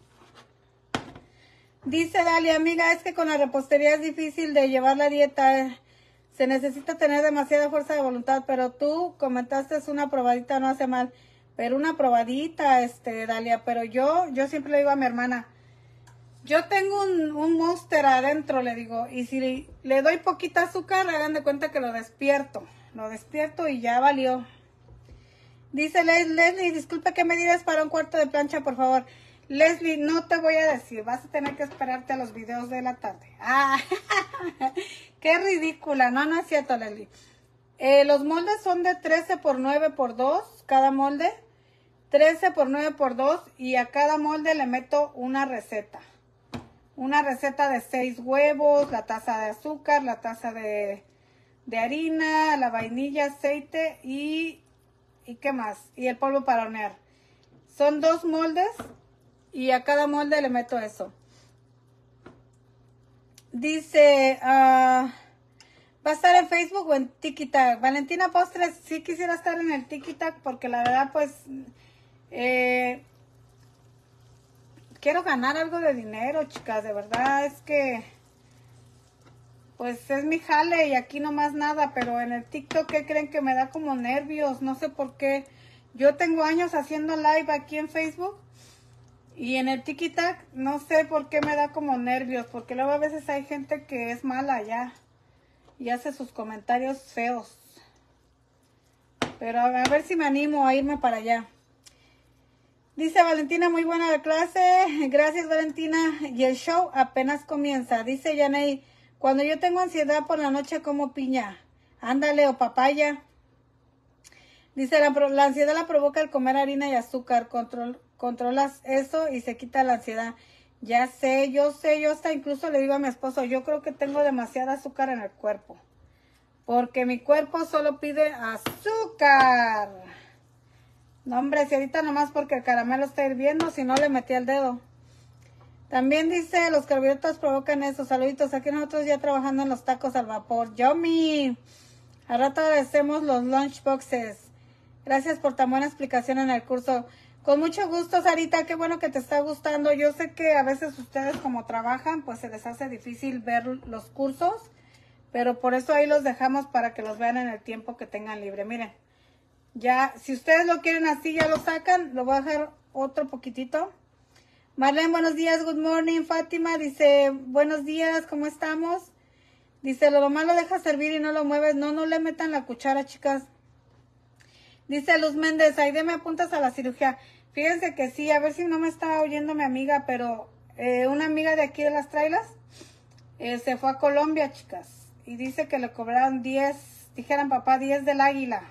Dice Dalia, amiga, es que con la repostería es difícil de llevar la dieta. Se necesita tener demasiada fuerza de voluntad, pero tú comentaste una probadita, no hace mal. Pero una probadita, Dalia, pero yo siempre le digo a mi hermana, yo tengo un Monster adentro, le digo, y si le doy poquita azúcar, hagan de cuenta que lo despierto y ya valió. Dice Leslie, disculpe que me digas para un cuarto de plancha, por favor. Leslie, no te voy a decir, vas a tener que esperarte a los videos de la tarde. Ah, qué ridícula, no es cierto, Leslie. Los moldes son de 13 por 9 por 2, cada molde. 13 por 9 por 2 y a cada molde le meto una receta. Una receta de 6 huevos, la taza de azúcar, la taza de harina, la vainilla, aceite y ¿qué más? Y el polvo para hornear. Son 2 moldes y a cada molde le meto eso. Dice, ¿va a estar en Facebook o en TikTok? Valentina Postres, sí quisiera estar en el TikTok porque la verdad pues quiero ganar algo de dinero, chicas, de verdad es que pues es mi jale y aquí no más nada, pero en el TikTok, ¿qué creen? Que me da como nervios, no sé por qué. Yo tengo años haciendo live aquí en Facebook y en el TikTok no sé por qué me da como nervios, porque luego a veces hay gente que es mala ya y hace sus comentarios feos. Pero a ver si me animo a irme para allá. Dice Valentina, muy buena la clase. Gracias, Valentina. Y el show apenas comienza. Dice Yanei, cuando yo tengo ansiedad por la noche como piña. Ándale, o papaya. Dice, la ansiedad la provoca el comer harina y azúcar. Controlas eso y se quita la ansiedad. Ya sé, yo hasta incluso le digo a mi esposo, yo creo que tengo demasiada azúcar en el cuerpo. Porque mi cuerpo solo pide azúcar. No, hombre, si ahorita nomás porque el caramelo está hirviendo, si no le metí el dedo. También dice, los carbohidratos provocan eso. Saluditos, aquí nosotros ya trabajando en los tacos al vapor. ¡Yummy! Al rato agradecemos los lunchboxes. Gracias por tan buena explicación en el curso. Con mucho gusto, Sarita, qué bueno que te está gustando. Yo sé que a veces ustedes como trabajan, pues se les hace difícil ver los cursos. Pero por eso ahí los dejamos para que los vean en el tiempo que tengan libre. Miren, ya, si ustedes lo quieren así, ya lo sacan. Lo voy a dejar otro poquitito. Marlene, buenos días, good morning. Fátima dice, buenos días, ¿cómo estamos? Dice, lo más lo dejas servir y no lo mueves. No le metan la cuchara, chicas. Dice Luz Méndez, Aide, ¿me apuntas a la cirugía? Fíjense que sí, a ver si no me está oyendo mi amiga, pero una amiga de aquí de las trailas se fue a Colombia, chicas. Y dice que le cobraron 10, dijeran papá, 10 del águila.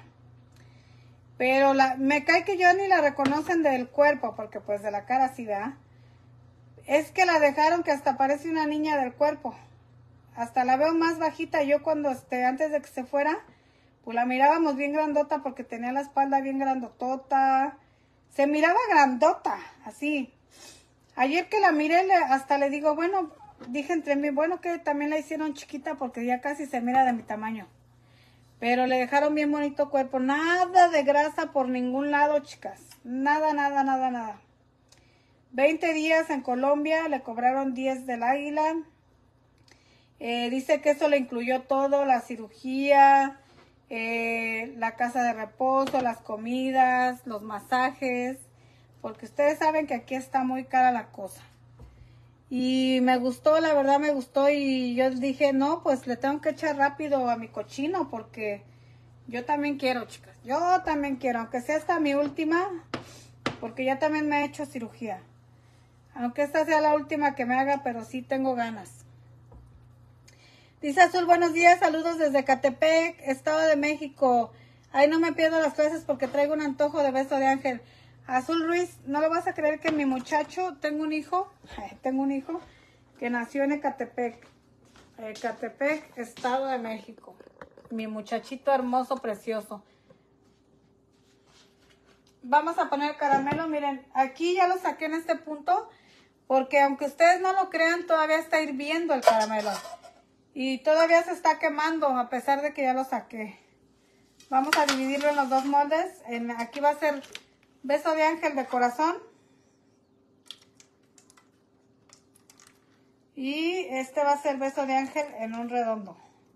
Pero me cae que yo ni la reconocen del cuerpo, porque pues de la cara sí, ¿verdad? Es que la dejaron que hasta parece una niña del cuerpo. Hasta la veo más bajita. Yo cuando antes de que se fuera, pues la mirábamos bien grandota porque tenía la espalda bien grandotota. Se miraba grandota, así. Ayer que la miré, hasta le digo, bueno, dije entre mí, bueno, que también la hicieron chiquita porque ya casi se mira de mi tamaño. Pero le dejaron bien bonito cuerpo. Nada de grasa por ningún lado, chicas. Nada, nada, nada, nada. 20 días en Colombia, le cobraron 10 del Águila. Dice que eso le incluyó todo, la cirugía, la casa de reposo, las comidas, los masajes. Porque ustedes saben que aquí está muy cara la cosa. Y me gustó, la verdad me gustó, y yo dije, no, pues le tengo que echar rápido a mi cochino porque yo también quiero, chicas. Yo también quiero, aunque sea esta mi última, porque ya también me he hecho cirugía. Aunque esta sea la última que me haga, pero sí tengo ganas. Dice Azul, buenos días, saludos desde Catepec, Estado de México. Ahí no me pierdo las clases porque traigo un antojo de beso de ángel. Azul Ruiz, no lo vas a creer que mi muchacho, tengo un hijo que nació en Ecatepec, Estado de México. Mi muchachito hermoso, precioso. Vamos a poner caramelo, miren, aquí ya lo saqué en este punto, porque aunque ustedes no lo crean, todavía está hirviendo el caramelo. Y todavía se está quemando, a pesar de que ya lo saqué. Vamos a dividirlo en los dos moldes. Aquí va a ser beso de ángel de corazón. Y este va a ser beso de ángel en un redondo.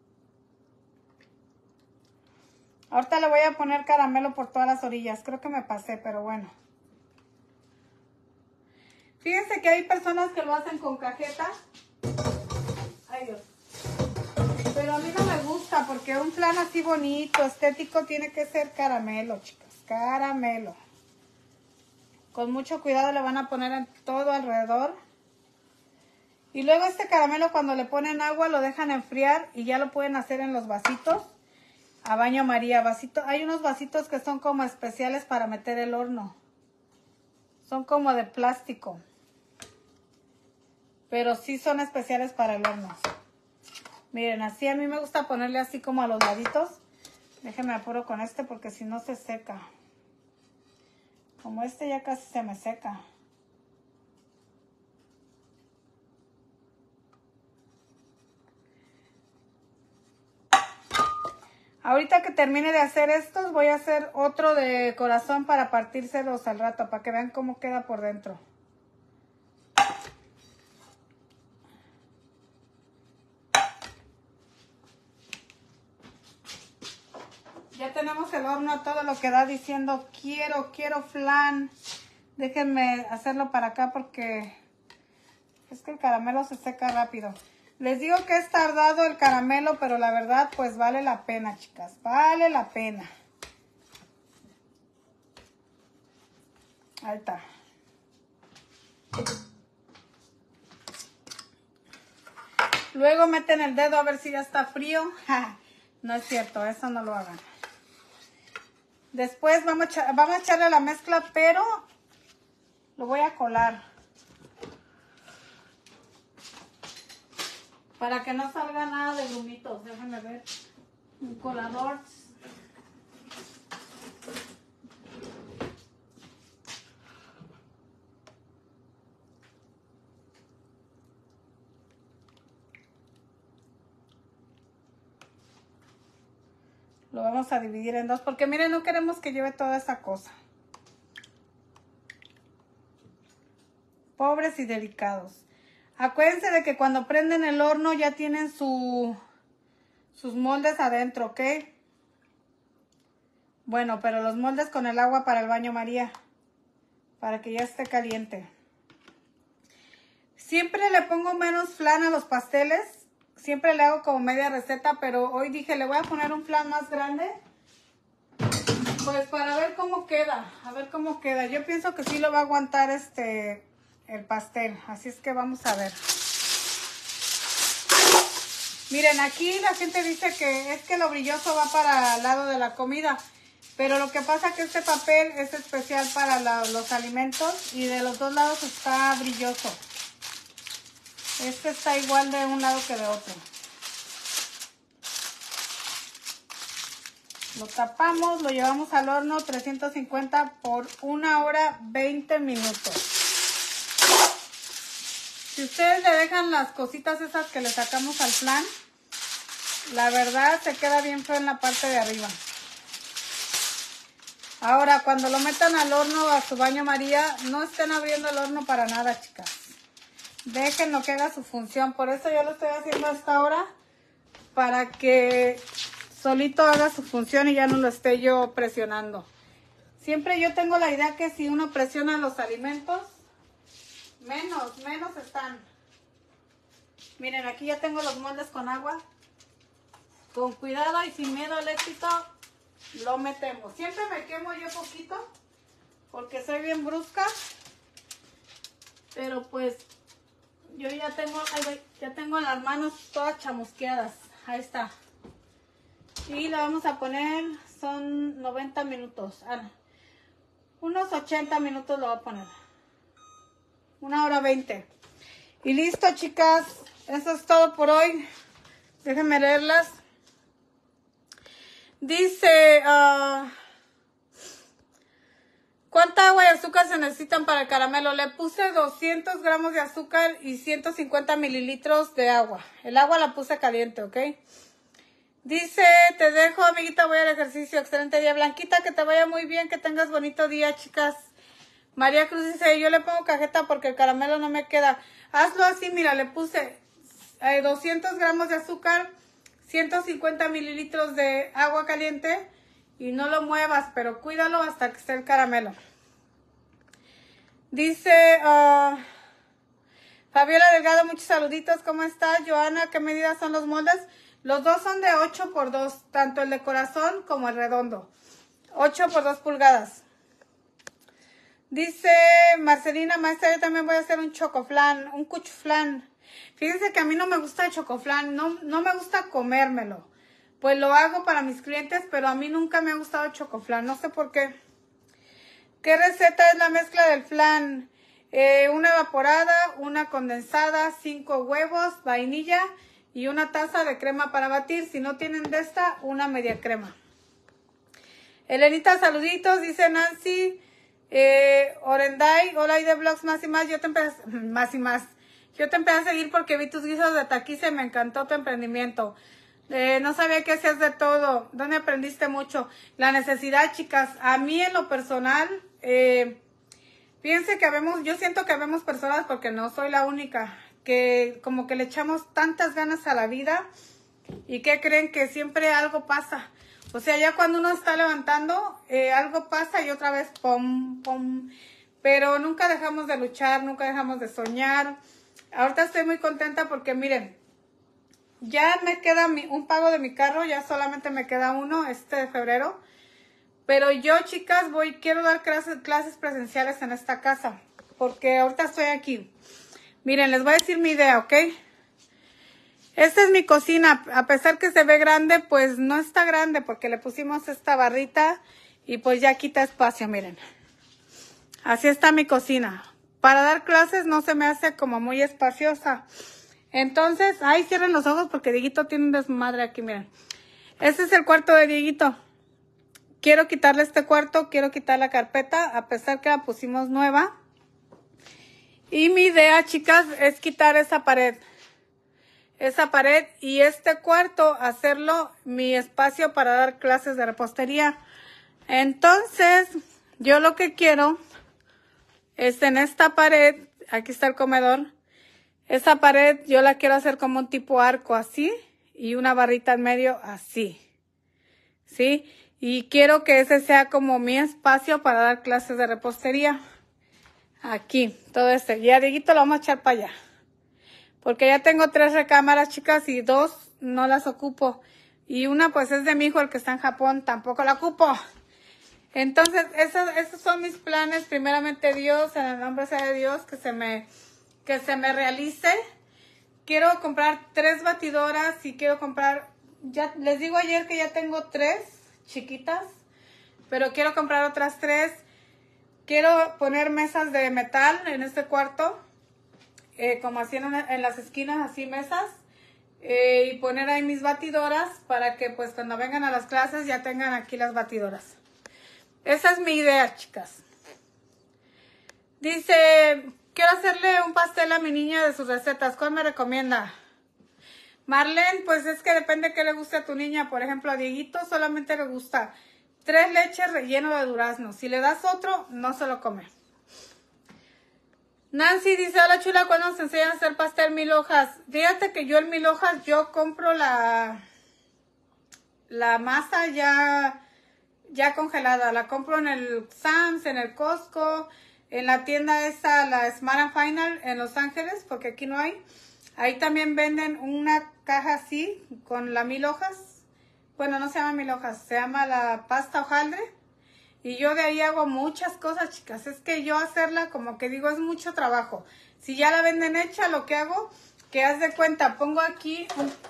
Ahorita le voy a poner caramelo por todas las orillas. Creo que me pasé, pero bueno. Fíjense que hay personas que lo hacen con cajeta. Ay, Dios. Pero a mí no me gusta porque un flan así bonito, estético, tiene que ser caramelo, chicas. Caramelo. Con mucho cuidado le van a poner en todo alrededor. Y luego este caramelo cuando le ponen agua lo dejan enfriar y ya lo pueden hacer en los vasitos. A baño María, vasito. Hay unos vasitos que son como especiales para meter el horno. Son como de plástico. Pero sí son especiales para el horno. Miren, así a mí me gusta ponerle así como a los laditos. Déjenme apuro con este porque si no se seca. Como este ya casi se me seca. Ahorita que termine de hacer estos, voy a hacer otro de corazón para partírselos al rato, para que vean cómo queda por dentro. Ya tenemos el horno a todo lo que da diciendo, quiero flan. Déjenme hacerlo para acá porque es que el caramelo se seca rápido. Les digo que es tardado el caramelo, pero la verdad, pues vale la pena, chicas. Vale la pena. Ahí está. Luego meten el dedo a ver si ya está frío. No es cierto, eso no lo hagan. Después vamos a echarle la mezcla, pero lo voy a colar. Para que no salga nada de grumitos, déjenme ver. Un colador. Lo vamos a dividir en dos, porque miren, no queremos que lleve toda esa cosa. Pobres y delicados. Acuérdense de que cuando prenden el horno ya tienen sus moldes adentro, ¿ok? Bueno, pero los moldes con el agua para el baño María. Para que ya esté caliente. Siempre le pongo menos flan a los pasteles. Siempre le hago como media receta, pero hoy dije, le voy a poner un flan más grande. Pues para ver cómo queda. A ver cómo queda. Yo pienso que sí lo va a aguantar el pastel. Así es que vamos a ver. Miren, aquí la gente dice que es que lo brilloso va para el lado de la comida. Pero lo que pasa es que este papel es especial para los alimentos y de los dos lados está brilloso. Este está igual de un lado que de otro. Lo tapamos, lo llevamos al horno 350 por 1 hora 20 minutos. Si ustedes le dejan las cositas esas que le sacamos al flan, la verdad se queda bien feo en la parte de arriba. Ahora, cuando lo metan al horno, a su baño María, no estén abriendo el horno para nada, chicas. Déjenlo que haga su función. Por eso yo lo estoy haciendo hasta ahora, para que solito haga su función y ya no lo esté yo presionando. Siempre yo tengo la idea que si uno presiona los alimentos, menos están. Miren, aquí ya tengo los moldes con agua. Con cuidado y sin miedo al éxito, lo metemos. Siempre me quemo yo poquito, porque soy bien brusca. Pero pues, yo ya tengo las manos todas chamusqueadas. Ahí está. Y le vamos a poner, son 90 minutos. No, unos 80 minutos lo voy a poner. 1 hora 20. Y listo, chicas. Eso es todo por hoy. Déjenme leerlas. Dice, ¿cuánta agua y azúcar se necesitan para el caramelo? Le puse 200 gramos de azúcar y 150 mililitros de agua. El agua la puse caliente, ¿ok? Dice, te dejo, amiguita, voy al ejercicio. Excelente día. Blanquita, que te vaya muy bien, que tengas bonito día, chicas. María Cruz dice, yo le pongo cajeta porque el caramelo no me queda. Hazlo así, mira, le puse 200 gramos de azúcar, 150 mililitros de agua caliente y no lo muevas, pero cuídalo hasta que esté el caramelo. Dice Fabiola Delgado, muchos saluditos, ¿cómo estás? Joana, ¿qué medidas son los moldes? Los dos son de 8x2, tanto el de corazón como el redondo. 8x2 pulgadas. Dice Marcelina, maestra, yo también voy a hacer un chocoflan, un cuchuflán. Fíjense que a mí no me gusta el chocoflán, no me gusta comérmelo. Pues lo hago para mis clientes, pero a mí nunca me ha gustado el chocoflán, no sé por qué. ¿Qué receta es la mezcla del flan? Una evaporada, una condensada, 5 huevos, vainilla y una taza de crema para batir. Si no tienen de esta, una media crema. Elenita, saluditos, dice Nancy. Orenday, hola, y de Vlogs más y más. Yo te empecé, Yo te empecé a seguir porque vi tus guisos de taquiza y me encantó tu emprendimiento. No sabía que hacías de todo. ¿Dónde aprendiste mucho? La necesidad, chicas. A mí en lo personal, fíjense que yo siento que habemos personas, porque no soy la única, que como que le echamos tantas ganas a la vida y que creen que siempre algo pasa. O sea, ya cuando uno está levantando, algo pasa y otra vez pum, pum. Pero nunca dejamos de luchar, nunca dejamos de soñar. Ahorita estoy muy contenta porque miren, ya me queda un pago de mi carro, ya solamente me queda uno de febrero. Pero yo, chicas, quiero dar clases presenciales en esta casa, porque ahorita estoy aquí. Miren, les voy a decir mi idea, ¿ok? Esta es mi cocina, a pesar que se ve grande, pues no está grande porque le pusimos esta barrita y pues ya quita espacio, miren. Así está mi cocina. Para dar clases no se me hace como muy espaciosa. Entonces, ahí cierren los ojos porque Dieguito tiene un desmadre aquí, miren. Este es el cuarto de Dieguito. Quiero quitarle este cuarto, quiero quitar la carpeta, a pesar que la pusimos nueva. Y mi idea, chicas, es quitar esa pared. Esa pared y este cuarto, hacerlo mi espacio para dar clases de repostería. Entonces, yo lo que quiero es en esta pared, aquí está el comedor, esa pared yo la quiero hacer como un tipo arco así y una barrita en medio así, ¿sí? Y quiero que ese sea como mi espacio para dar clases de repostería. Aquí, todo este. Y a Dieguito lo vamos a echar para allá. Porque ya tengo 3 recámaras, chicas, y 2 no las ocupo. Y una pues es de mi hijo, el que está en Japón, tampoco la ocupo. Entonces, esos son mis planes. Primeramente Dios, en el nombre sea de Dios, que se me realice. Quiero comprar 3 batidoras y quiero comprar, ya les digo ayer que ya tengo 3 chiquitas, pero quiero comprar otras 3. Quiero poner mesas de metal en este cuarto. Como así en las esquinas, así mesas, y poner ahí mis batidoras para que pues cuando vengan a las clases ya tengan aquí las batidoras. Esa es mi idea, chicas. Dice quiero hacerle un pastel a mi niña de sus recetas. ¿Cuál me recomienda? Marlene, pues es que depende qué le guste a tu niña. Por ejemplo, a Dieguito solamente le gusta 3 leches relleno de durazno. Si le das otro, no se lo come. Nancy dice, hola chula, ¿cuándo nos enseñan a hacer pastel 1000 hojas? Fíjate que yo en 1000 hojas, yo compro la masa ya congelada. La compro en el Sam's, en el Costco, en la tienda esa, la Smart and Final en Los Ángeles, porque aquí no hay. Ahí también venden una caja así, con la 1000 hojas. Bueno, no se llama 1000 hojas, se llama la pasta hojaldre. Y yo de ahí hago muchas cosas, chicas. Es que yo hacerla, como que digo, es mucho trabajo. Si ya la venden hecha, lo que hago, que haz de cuenta, pongo aquí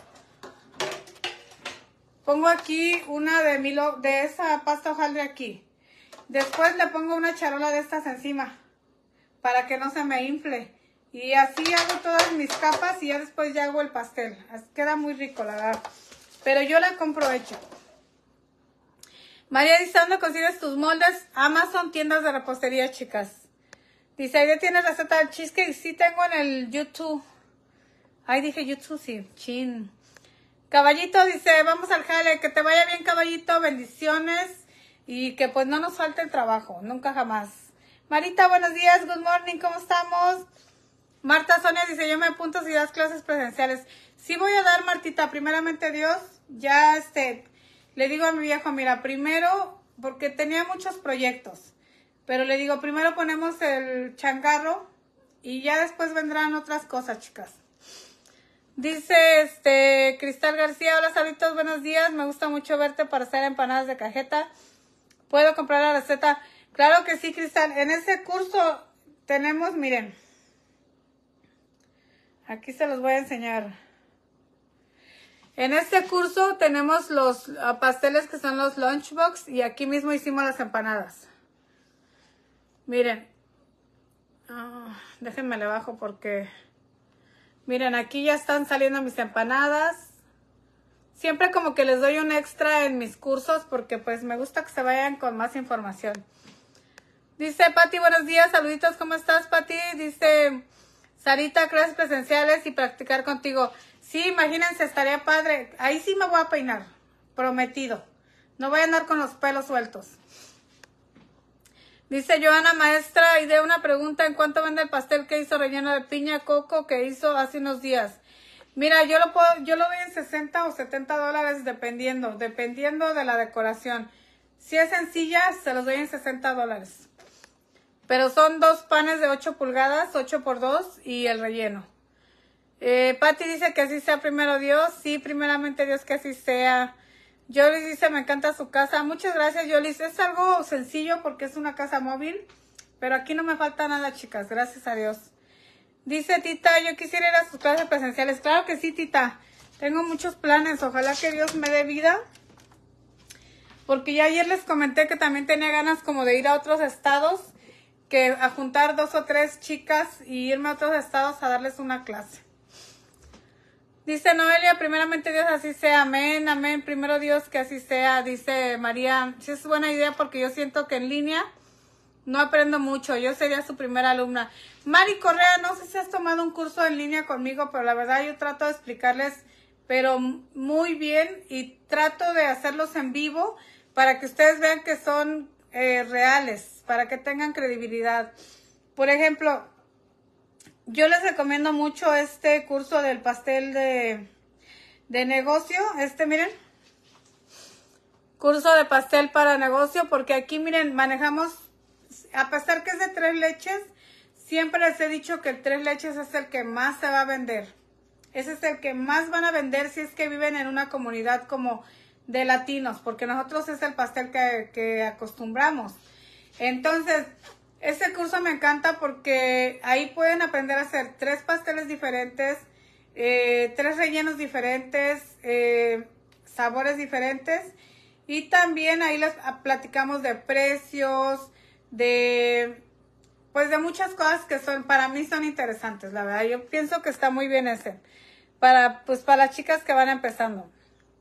una de esa pasta hojaldre aquí. Después le pongo una charola de estas encima, para que no se me infle. Y así hago todas mis capas y ya después ya hago el pastel. Queda muy rico, la verdad. Pero yo la compro hecha. María dice, ¿dónde consigues tus moldes? Amazon, tiendas de repostería, chicas. Dice, ¿ya tienes receta del cheesecake? Sí, tengo en el YouTube. Ay, dije YouTube, sí. Chin. Caballito dice, vamos al jale. Que te vaya bien, Caballito. Bendiciones. Y que pues no nos falte el trabajo. Nunca jamás. Marita, buenos días. Good morning. ¿Cómo estamos? Marta Sonia dice, yo me apunto si das clases presenciales. Sí voy a dar, Martita, primeramente Dios. Ya le digo a mi viejo, mira, primero, porque tenía muchos proyectos. Pero le digo, primero ponemos el changarro y ya después vendrán otras cosas, chicas. Dice Cristal García, hola saludos, buenos días. Me gusta mucho verte para hacer empanadas de cajeta. ¿Puedo comprar la receta? Claro que sí, Cristal. En ese curso tenemos, miren. Aquí se los voy a enseñar. En este curso tenemos los pasteles que son los lunchbox y aquí mismo hicimos las empanadas. Miren. Déjenme le bajo porque... Miren, aquí ya están saliendo mis empanadas. Siempre como que les doy un extra en mis cursos porque pues me gusta que se vayan con más información. Dice Pati, buenos días, saluditos, ¿cómo estás, Pati? Dice... Sarita, clases presenciales y practicar contigo. Sí, imagínense, estaría padre. Ahí sí me voy a peinar, prometido. No voy a andar con los pelos sueltos. Dice Joana, maestra, y de una pregunta, ¿en cuánto vende el pastel que hizo relleno de piña coco que hizo hace unos días? Mira, yo lo doy en 60 o 70 dólares dependiendo de la decoración. Si es sencilla, se los doy en 60 dólares. Pero son 2 panes de 8 pulgadas, 8 por 2 y el relleno. Pati dice que así sea primero Dios. Sí, primeramente Dios que así sea. Yolis dice, me encanta su casa. Muchas gracias, Yolis. Es algo sencillo porque es una casa móvil. Pero aquí no me falta nada, chicas. Gracias a Dios. Dice Tita, yo quisiera ir a sus clases presenciales. Claro que sí, Tita. Tengo muchos planes. Ojalá que Dios me dé vida. Porque ya ayer les comenté que también tenía ganas como de ir a otros estados. Que a juntar 2 o 3 chicas y irme a otros estados a darles una clase. Dice Noelia, primeramente Dios así sea, amén, amén, primero Dios que así sea. Dice María, sí es buena idea porque yo siento que en línea no aprendo mucho, yo sería su primera alumna. Mari Correa, no sé si has tomado un curso en línea conmigo, pero la verdad yo trato de explicarles, pero muy bien, y trato de hacerlos en vivo para que ustedes vean que son reales, para que tengan credibilidad. Por ejemplo, yo les recomiendo mucho este curso del pastel de negocio. Miren, curso de pastel para negocio, porque aquí, miren, manejamos, a pesar que es de 3 leches, siempre les he dicho que el 3 leches es el que más se va a vender. Ese es el que más van a vender si es que viven en una comunidad como de latinos, porque nosotros es el pastel que acostumbramos. Entonces, este curso me encanta porque ahí pueden aprender a hacer 3 pasteles diferentes, 3 rellenos diferentes, sabores diferentes. Y también ahí les platicamos de precios, pues de muchas cosas que para mí son interesantes, la verdad. Yo pienso que está muy bien para las chicas que van empezando.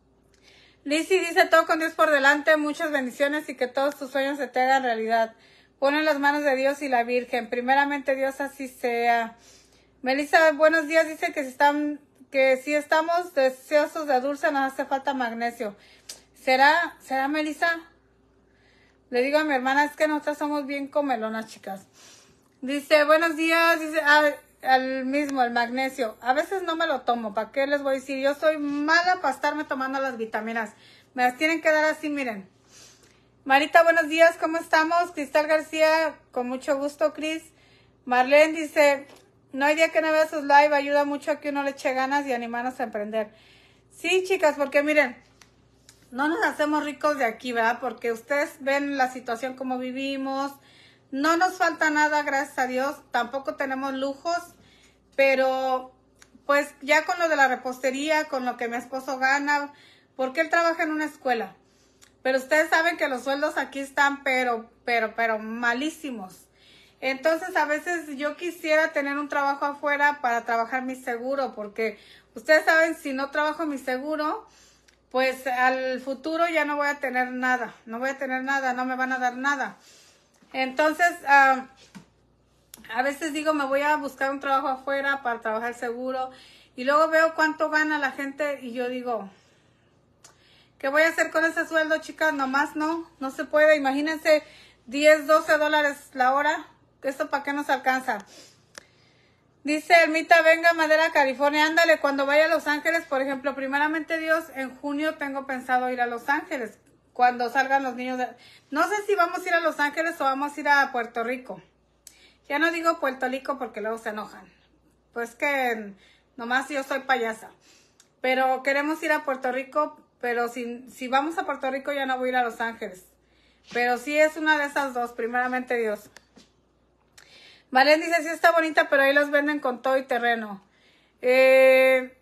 Lizzy dice, todo con Dios por delante, muchas bendiciones y que todos tus sueños se te hagan realidad. Pon en las manos de Dios y la Virgen. Primeramente Dios, así sea. Melissa, buenos días. Dice que si estamos deseosos de dulce nos hace falta magnesio. ¿Será Melissa? Le digo a mi hermana, es que nosotras somos bien comelonas, chicas. Dice, buenos días. Dice, al mismo, el magnesio. A veces no me lo tomo. ¿Para qué les voy a decir? Yo soy mala para estarme tomando las vitaminas. Me las tienen que dar así, miren. Marita, buenos días, ¿cómo estamos? Cristal García, con mucho gusto, Cris. Marlene dice, no hay día que no vea sus live, ayuda mucho a que uno le eche ganas y animarnos a emprender. Sí, chicas, porque miren, no nos hacemos ricos de aquí, ¿verdad? Porque ustedes ven la situación como vivimos, no nos falta nada, gracias a Dios, tampoco tenemos lujos, pero pues ya con lo de la repostería, con lo que mi esposo gana, porque él trabaja en una escuela. Pero ustedes saben que los sueldos aquí están pero malísimos. Entonces a veces yo quisiera tener un trabajo afuera para trabajar mi seguro, porque ustedes saben, si no trabajo mi seguro, pues al futuro ya no voy a tener nada, no me van a dar nada. Entonces, a veces digo, me voy a buscar un trabajo afuera para trabajar seguro, y luego veo cuánto gana la gente y yo digo, ¿qué voy a hacer con ese sueldo, chicas? Nomás no se puede. Imagínense, 10, 12 dólares la hora. ¿Esto para qué nos alcanza? Dice Ermita, venga, Madera, California. Ándale, cuando vaya a Los Ángeles, por ejemplo, primeramente Dios, en junio tengo pensado ir a Los Ángeles. Cuando salgan los niños. No sé si vamos a ir a Los Ángeles o vamos a ir a Puerto Rico. Ya no digo Puerto Rico porque luego se enojan. Pues que nomás yo soy payasa. Pero queremos ir a Puerto Rico. Pero si vamos a Puerto Rico ya no voy a ir a Los Ángeles. Pero sí es una de esas dos, primeramente Dios. Marlene dice, sí está bonita, pero ahí los venden con todo y terreno. ¿Dónde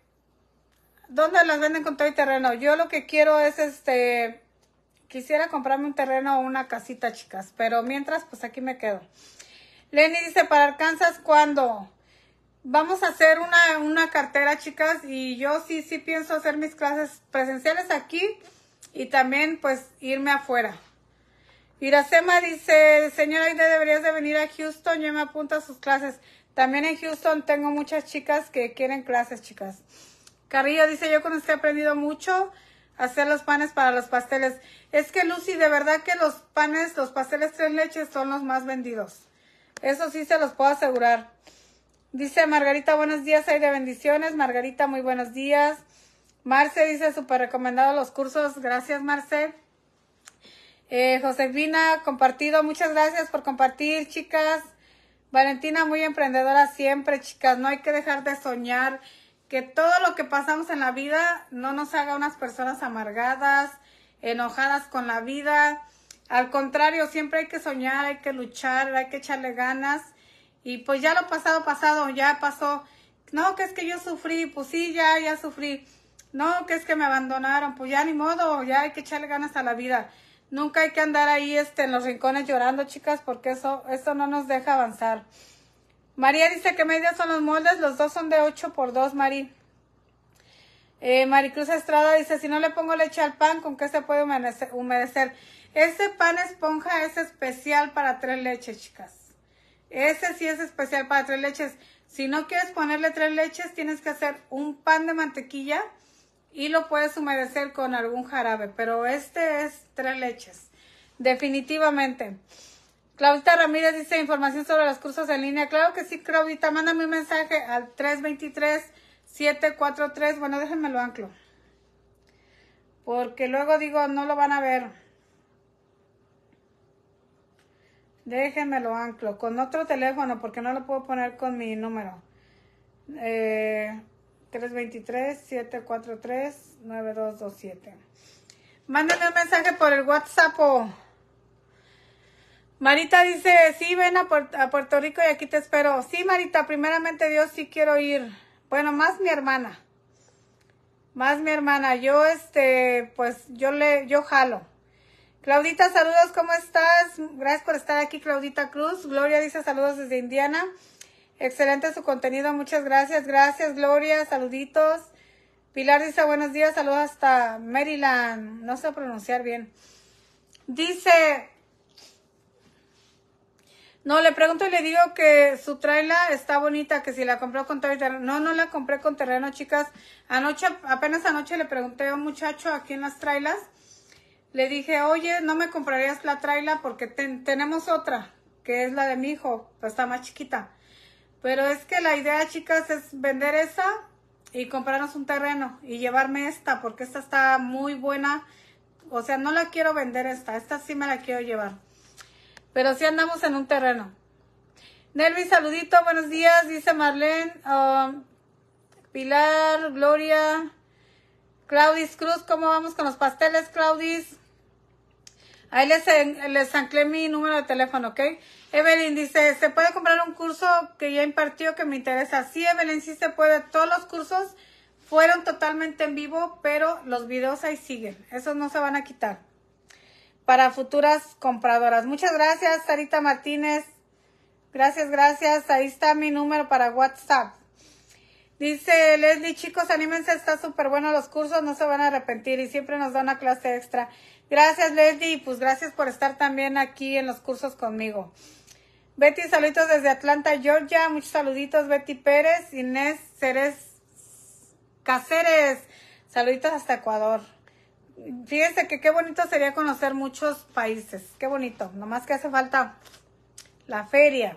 las venden con todo y terreno? Yo lo que quiero es, quisiera comprarme un terreno o una casita, chicas. Pero mientras, pues aquí me quedo. Lenny dice, ¿para Arkansas cuándo? Vamos a hacer una cartera, chicas, y yo sí pienso hacer mis clases presenciales aquí y también pues irme afuera. Iracema dice, señora Aide, deberías de venir a Houston, yo me apunto a sus clases. También en Houston tengo muchas chicas que quieren clases, chicas. Carrillo dice, yo con usted he aprendido mucho a hacer los panes para los pasteles. Es que Lucy, de verdad que los pasteles tres leches son los más vendidos. Eso sí se los puedo asegurar. Dice Margarita, buenos días, hay de bendiciones. Margarita, muy buenos días. Marce dice, súper recomendado los cursos. Gracias, Marce. Josefina, compartido. Muchas gracias por compartir, chicas. Valentina, muy emprendedora siempre, chicas. No hay que dejar de soñar. Que todo lo que pasamos en la vida no nos haga unas personas amargadas, enojadas con la vida. Al contrario, siempre hay que soñar, hay que luchar, hay que echarle ganas. Y pues ya lo pasado, ya pasó. No, que es que yo sufrí, pues sí, ya sufrí. No, que es que me abandonaron, pues ya ni modo, ya hay que echarle ganas a la vida. Nunca hay que andar ahí en los rincones llorando, chicas, porque eso no nos deja avanzar. María dice, ¿qué medidas son los moldes? Los dos son de 8x2, Mari. Maricruz Estrada dice, si no le pongo leche al pan, ¿con qué se puede humedecer? Este pan esponja es especial para 3 leches, chicas. Ese sí es especial para 3 leches. Si no quieres ponerle 3 leches, tienes que hacer un pan de mantequilla y lo puedes humedecer con algún jarabe. Pero este es 3 leches. Definitivamente. Claudita Ramírez dice, información sobre los cursos en línea. Claro que sí, Claudita. Mándame un mensaje al 323-743. Bueno, déjenmelo anclo. Porque luego digo, no lo van a ver. Déjenmelo anclo con otro teléfono porque no lo puedo poner con mi número. 323-743-9227. Mándenme un mensaje por el WhatsApp. Marita dice, sí, ven a Puerto Rico y aquí te espero. Sí, Marita, primeramente Dios, sí quiero ir. Bueno, más mi hermana. Yo, pues, yo jalo. Claudita, saludos, ¿cómo estás? Gracias por estar aquí, Claudita Cruz. Gloria dice saludos desde Indiana. Excelente su contenido, muchas gracias. Gracias, Gloria, saluditos. Pilar dice buenos días, saludos hasta Maryland. No sé pronunciar bien. Dice No, le pregunto y le digo que su traila está bonita, que si la compró con terreno. No, no la compré con terreno, chicas. Apenas anoche le pregunté a un muchacho aquí en las trailas. Le dije, oye, ¿no me comprarías la traila? Porque tenemos otra, que es la de mi hijo, pues está más chiquita. Pero es que la idea, chicas, es vender esa y comprarnos un terreno y llevarme esta, porque esta está muy buena. O sea, no la quiero vender esta sí me la quiero llevar. Pero sí andamos en un terreno. Nelvi, saludito, buenos días, dice Marlene. Pilar, Gloria, Claudis Cruz, ¿cómo vamos con los pasteles, Claudis? Ahí les anclé mi número de teléfono, ¿ok? Evelyn dice, ¿se puede comprar un curso que ya impartió que me interesa? Sí, Evelyn, sí se puede. Todos los cursos fueron totalmente en vivo, pero los videos ahí siguen. Esos no se van a quitar. Para futuras compradoras. Muchas gracias, Sarita Martínez. Gracias, gracias. Ahí está mi número para WhatsApp. Dice Leslie, chicos, anímense, está súper bueno los cursos, no se van a arrepentir y siempre nos da una clase extra. Gracias, Leslie, y pues gracias por estar también aquí en los cursos conmigo. Betty, saluditos desde Atlanta, Georgia. Muchos saluditos, Betty Pérez. Inés Ceres Cáceres, saluditos hasta Ecuador. Fíjense que qué bonito sería conocer muchos países. Qué bonito, nomás que hace falta la feria.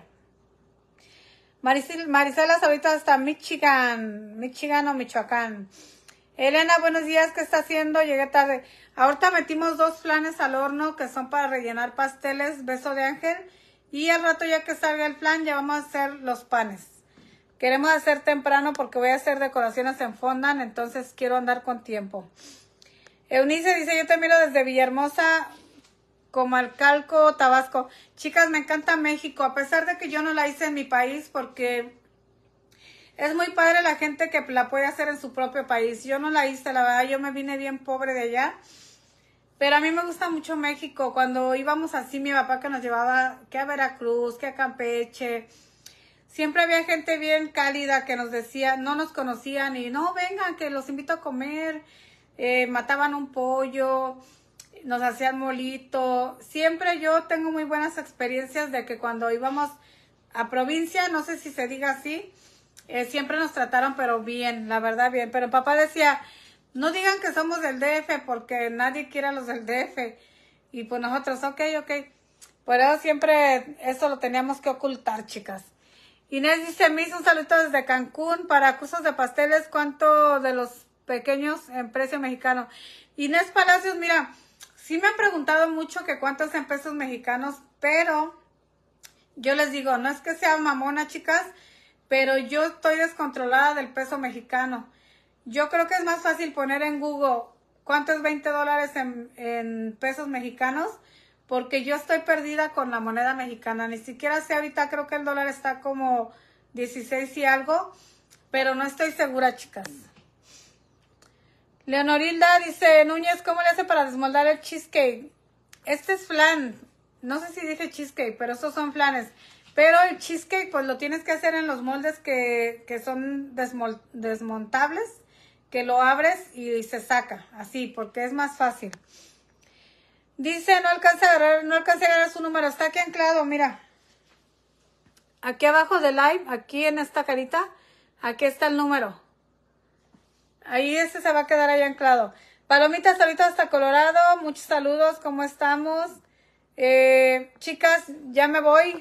Marisela, saluditos hasta Michigan o Michoacán. Elena, buenos días, ¿qué está haciendo? Llegué tarde. Ahorita metimos 2 flanes al horno que son para rellenar pasteles, beso de ángel. Y al rato ya que salga el flan ya vamos a hacer los panes. Queremos hacer temprano porque voy a hacer decoraciones en fondant, entonces quiero andar con tiempo. Eunice dice, yo te miro desde Villahermosa, Comalcalco, Tabasco. Chicas, me encanta México, a pesar de que yo no la hice en mi país porque es muy padre la gente que la puede hacer en su propio país. Yo no la hice, la verdad, yo me vine bien pobre de allá. Pero a mí me gusta mucho México. Cuando íbamos así, mi papá que nos llevaba que a Veracruz, que a Campeche. Siempre había gente bien cálida que nos decía, no nos conocían y no, vengan, que los invito a comer. Mataban un pollo, nos hacían molito. Siempre yo tengo muy buenas experiencias de que cuando íbamos a provincia, no sé si se diga así, siempre nos trataron pero bien, la verdad bien. Pero papá decía, no digan que somos del DF porque nadie quiere a los del DF. Y pues nosotros, ok. Pero siempre eso lo teníamos que ocultar, chicas. Inés dice, me hizo un saludo desde Cancún para cursos de pasteles, ¿cuánto de los pequeños en precio mexicano? Inés Palacios, mira, sí me han preguntado mucho que cuántos en pesos mexicanos, pero yo les digo, no es que sea mamona, chicas, pero yo estoy descontrolada del peso mexicano. Yo creo que es más fácil poner en Google cuánto es $20 en pesos mexicanos, porque yo estoy perdida con la moneda mexicana. Ni siquiera sé ahorita, creo que el dólar está como 16 y algo, pero no estoy segura, chicas. Leonorilda dice, Núñez, ¿cómo le hace para desmoldar el cheesecake? Este es flan. No sé si dije cheesecake, pero estos son flanes. Pero el cheesecake, pues lo tienes que hacer en los moldes que son desmontables, que lo abres y se saca, así, porque es más fácil. Dice, no alcancé a agarrar su número, está aquí anclado, mira. Aquí abajo de live, aquí en esta carita, aquí está el número. Ahí ese se va a quedar ahí anclado. Palomitas, saluditos hasta Colorado, muchos saludos, ¿cómo estamos? Chicas, ya me voy.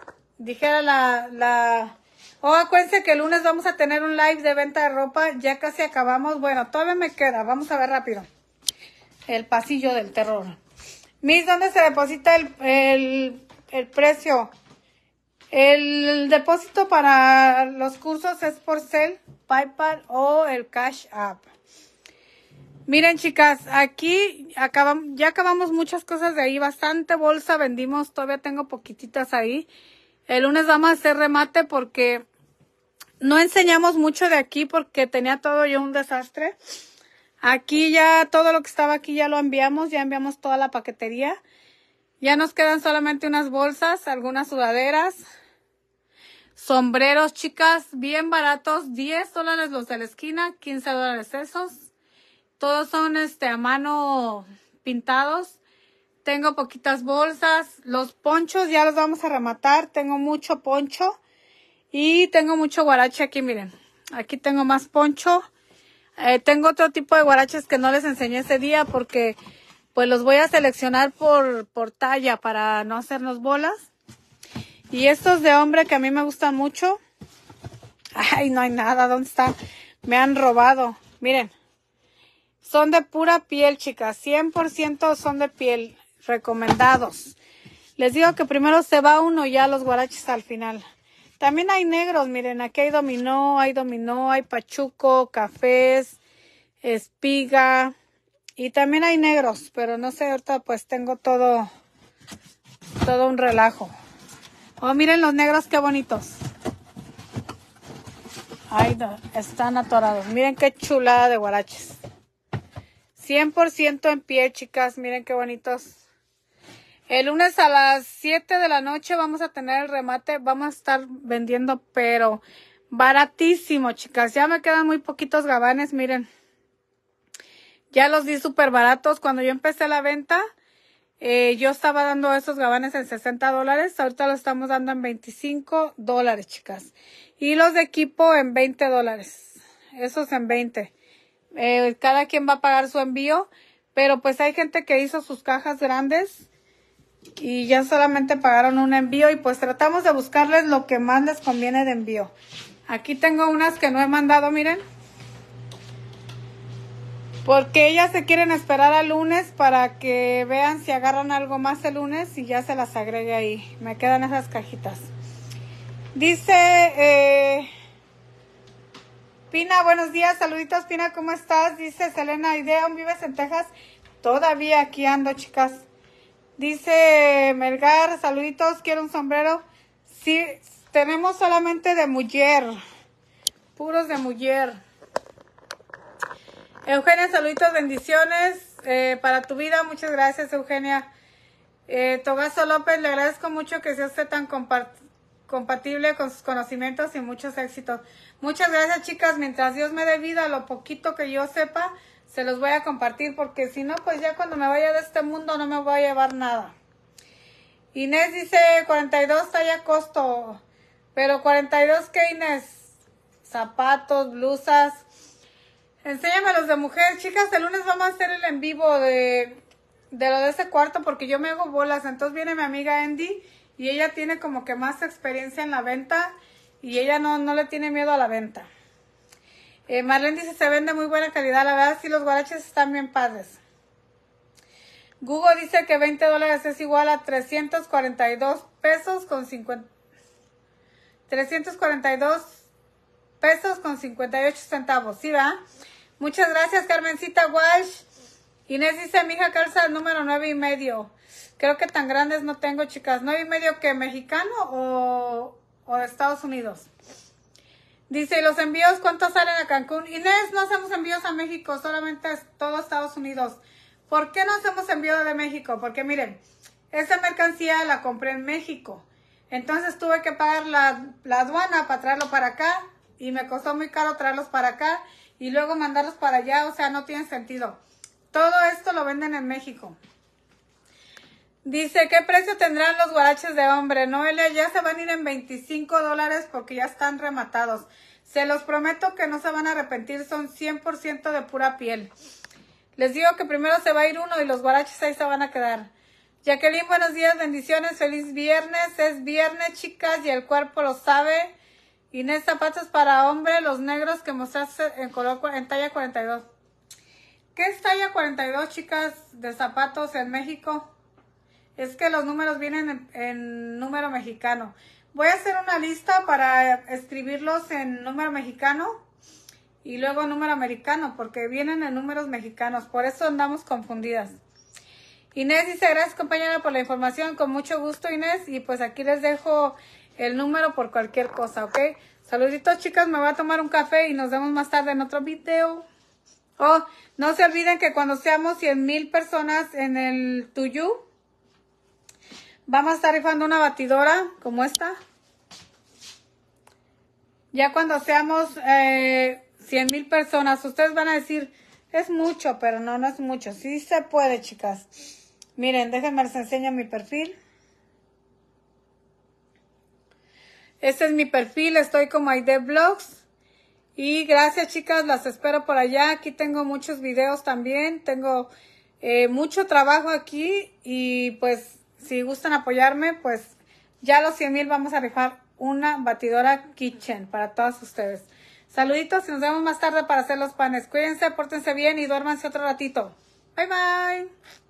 Dijera acuérdense que el lunes vamos a tener un live de venta de ropa, ya casi acabamos. Bueno, todavía me queda, vamos a ver rápido. El pasillo del terror. Miss, ¿dónde se deposita el precio? El depósito para los cursos es por Zelle, PayPal o el Cash App. Miren, chicas, aquí ya acabamos muchas cosas de ahí, bastante bolsa vendimos, todavía tengo poquititas ahí. El lunes vamos a hacer remate porque no enseñamos mucho de aquí porque tenía todo yo un desastre. Aquí ya todo lo que estaba aquí ya lo enviamos, ya enviamos toda la paquetería. Ya nos quedan solamente unas bolsas, algunas sudaderas, sombreros, chicas, bien baratos, $10 los de la esquina, $15 esos. Todos son a mano pintados. Tengo poquitas bolsas. Los ponchos ya los vamos a rematar. Tengo mucho poncho. Y tengo mucho guarache aquí, miren. Aquí tengo más poncho. Tengo otro tipo de guaraches que no les enseñé ese día porque pues los voy a seleccionar por talla para no hacernos bolas. Y estos de hombre que a mí me gustan mucho. Ay, no hay nada. ¿Dónde están? Me han robado. Miren. Son de pura piel, chicas. 100% son de piel. Recomendados. Les digo que primero se va uno y ya los guaraches al final. También hay negros, miren. Aquí hay dominó, hay pachuco, cafés, espiga. Y también hay negros, pero no sé, ahorita pues tengo todo un relajo. Oh, miren los negros, qué bonitos. Ay, no, están atorados. Miren qué chulada de guaraches. 100% en pie, chicas. Miren qué bonitos. El lunes a las 7 de la noche vamos a tener el remate. Vamos a estar vendiendo, pero baratísimo, chicas. Ya me quedan muy poquitos gabanes, miren. Ya los di súper baratos. Cuando yo empecé la venta, yo estaba dando esos gabanes en $60. Ahorita los estamos dando en $25, chicas. Y los de equipo en $20. Esos en 20. Cada quien va a pagar su envío. Pero pues hay gente que hizo sus cajas grandes y ya solamente pagaron un envío. Y pues tratamos de buscarles lo que más les conviene de envío. Aquí tengo unas que no he mandado, miren. Porque ellas se quieren esperar al lunes para que vean si agarran algo más el lunes y ya se las agregue ahí. Me quedan esas cajitas. Dice Pina, buenos días, saluditos Pina, ¿cómo estás? Dice Selena Ideon, ¿vives en Texas? Todavía aquí ando, chicas. Dice Melgar, saluditos, quiero un sombrero. Sí, tenemos solamente de mujer, puros de mujer. Eugenia, saluditos, bendiciones para tu vida. Muchas gracias, Eugenia. Togaso López, le agradezco mucho que sea usted tan compatible con sus conocimientos y muchos éxitos. Muchas gracias, chicas. Mientras Dios me dé vida, lo poquito que yo sepa, se los voy a compartir, porque si no, pues ya cuando me vaya de este mundo no me voy a llevar nada. Inés dice 42 talla costo. Pero 42, ¿qué, Inés? Zapatos, blusas. Enséñame los de mujer, chicas. El lunes vamos a hacer el en vivo de lo de ese cuarto, porque yo me hago bolas. Entonces viene mi amiga Andy y ella tiene como que más experiencia en la venta y ella no le tiene miedo a la venta. Marlene dice, se vende muy buena calidad. La verdad, sí, los guaraches están bien padres. Google dice que $20 es igual a 342 pesos con 50. 342 pesos con 58 centavos. ¿Sí, va? Muchas gracias, Carmencita Walsh. Inés dice, mi hija calza el número 9.5. Creo que tan grandes no tengo, chicas. 9.5 que mexicano o de Estados Unidos. Dice, ¿los envíos cuántos salen a Cancún? Inés, no hacemos envíos a México, solamente es todo Estados Unidos. ¿Por qué no hacemos envío de México? Porque miren, esa mercancía la compré en México. Entonces tuve que pagar la aduana para traerlo para acá. Y me costó muy caro traerlos para acá y luego mandarlos para allá. O sea, no tiene sentido. Todo esto lo venden en México. Dice, ¿qué precio tendrán los guaraches de hombre? Noelia, ya se van a ir en $25 porque ya están rematados. Se los prometo que no se van a arrepentir, son 100% de pura piel. Les digo que primero se va a ir uno y los guaraches ahí se van a quedar. Jacqueline, buenos días, bendiciones, feliz viernes. Es viernes, chicas, y el cuerpo lo sabe. Inés, zapatos para hombre, los negros que mostraste en talla 42. ¿Qué es talla 42, chicas, de zapatos en México? Es que los números vienen en número mexicano. Voy a hacer una lista para escribirlos en número mexicano y luego número americano, porque vienen en números mexicanos. Por eso andamos confundidas. Inés dice, gracias compañera por la información. Con mucho gusto, Inés. Y pues aquí les dejo el número por cualquier cosa, ¿ok? Saluditos, chicas. Me voy a tomar un café y nos vemos más tarde en otro video. Oh, no se olviden que cuando seamos 100,000 personas en el Tuyú, vamos a estar rifando una batidora como esta. Ya cuando seamos 100,000 personas, ustedes van a decir, es mucho, pero no es mucho. Sí se puede, chicas. Miren, déjenme les enseño mi perfil. Este es mi perfil, estoy como Aide Vlogs. Y gracias, chicas, las espero por allá. Aquí tengo muchos videos también. Tengo mucho trabajo aquí. Y pues, si gustan apoyarme, pues ya a los 100,000 vamos a rifar una batidora Kitchen para todas ustedes. Saluditos y nos vemos más tarde para hacer los panes. Cuídense, pórtense bien y duérmanse otro ratito. Bye, bye.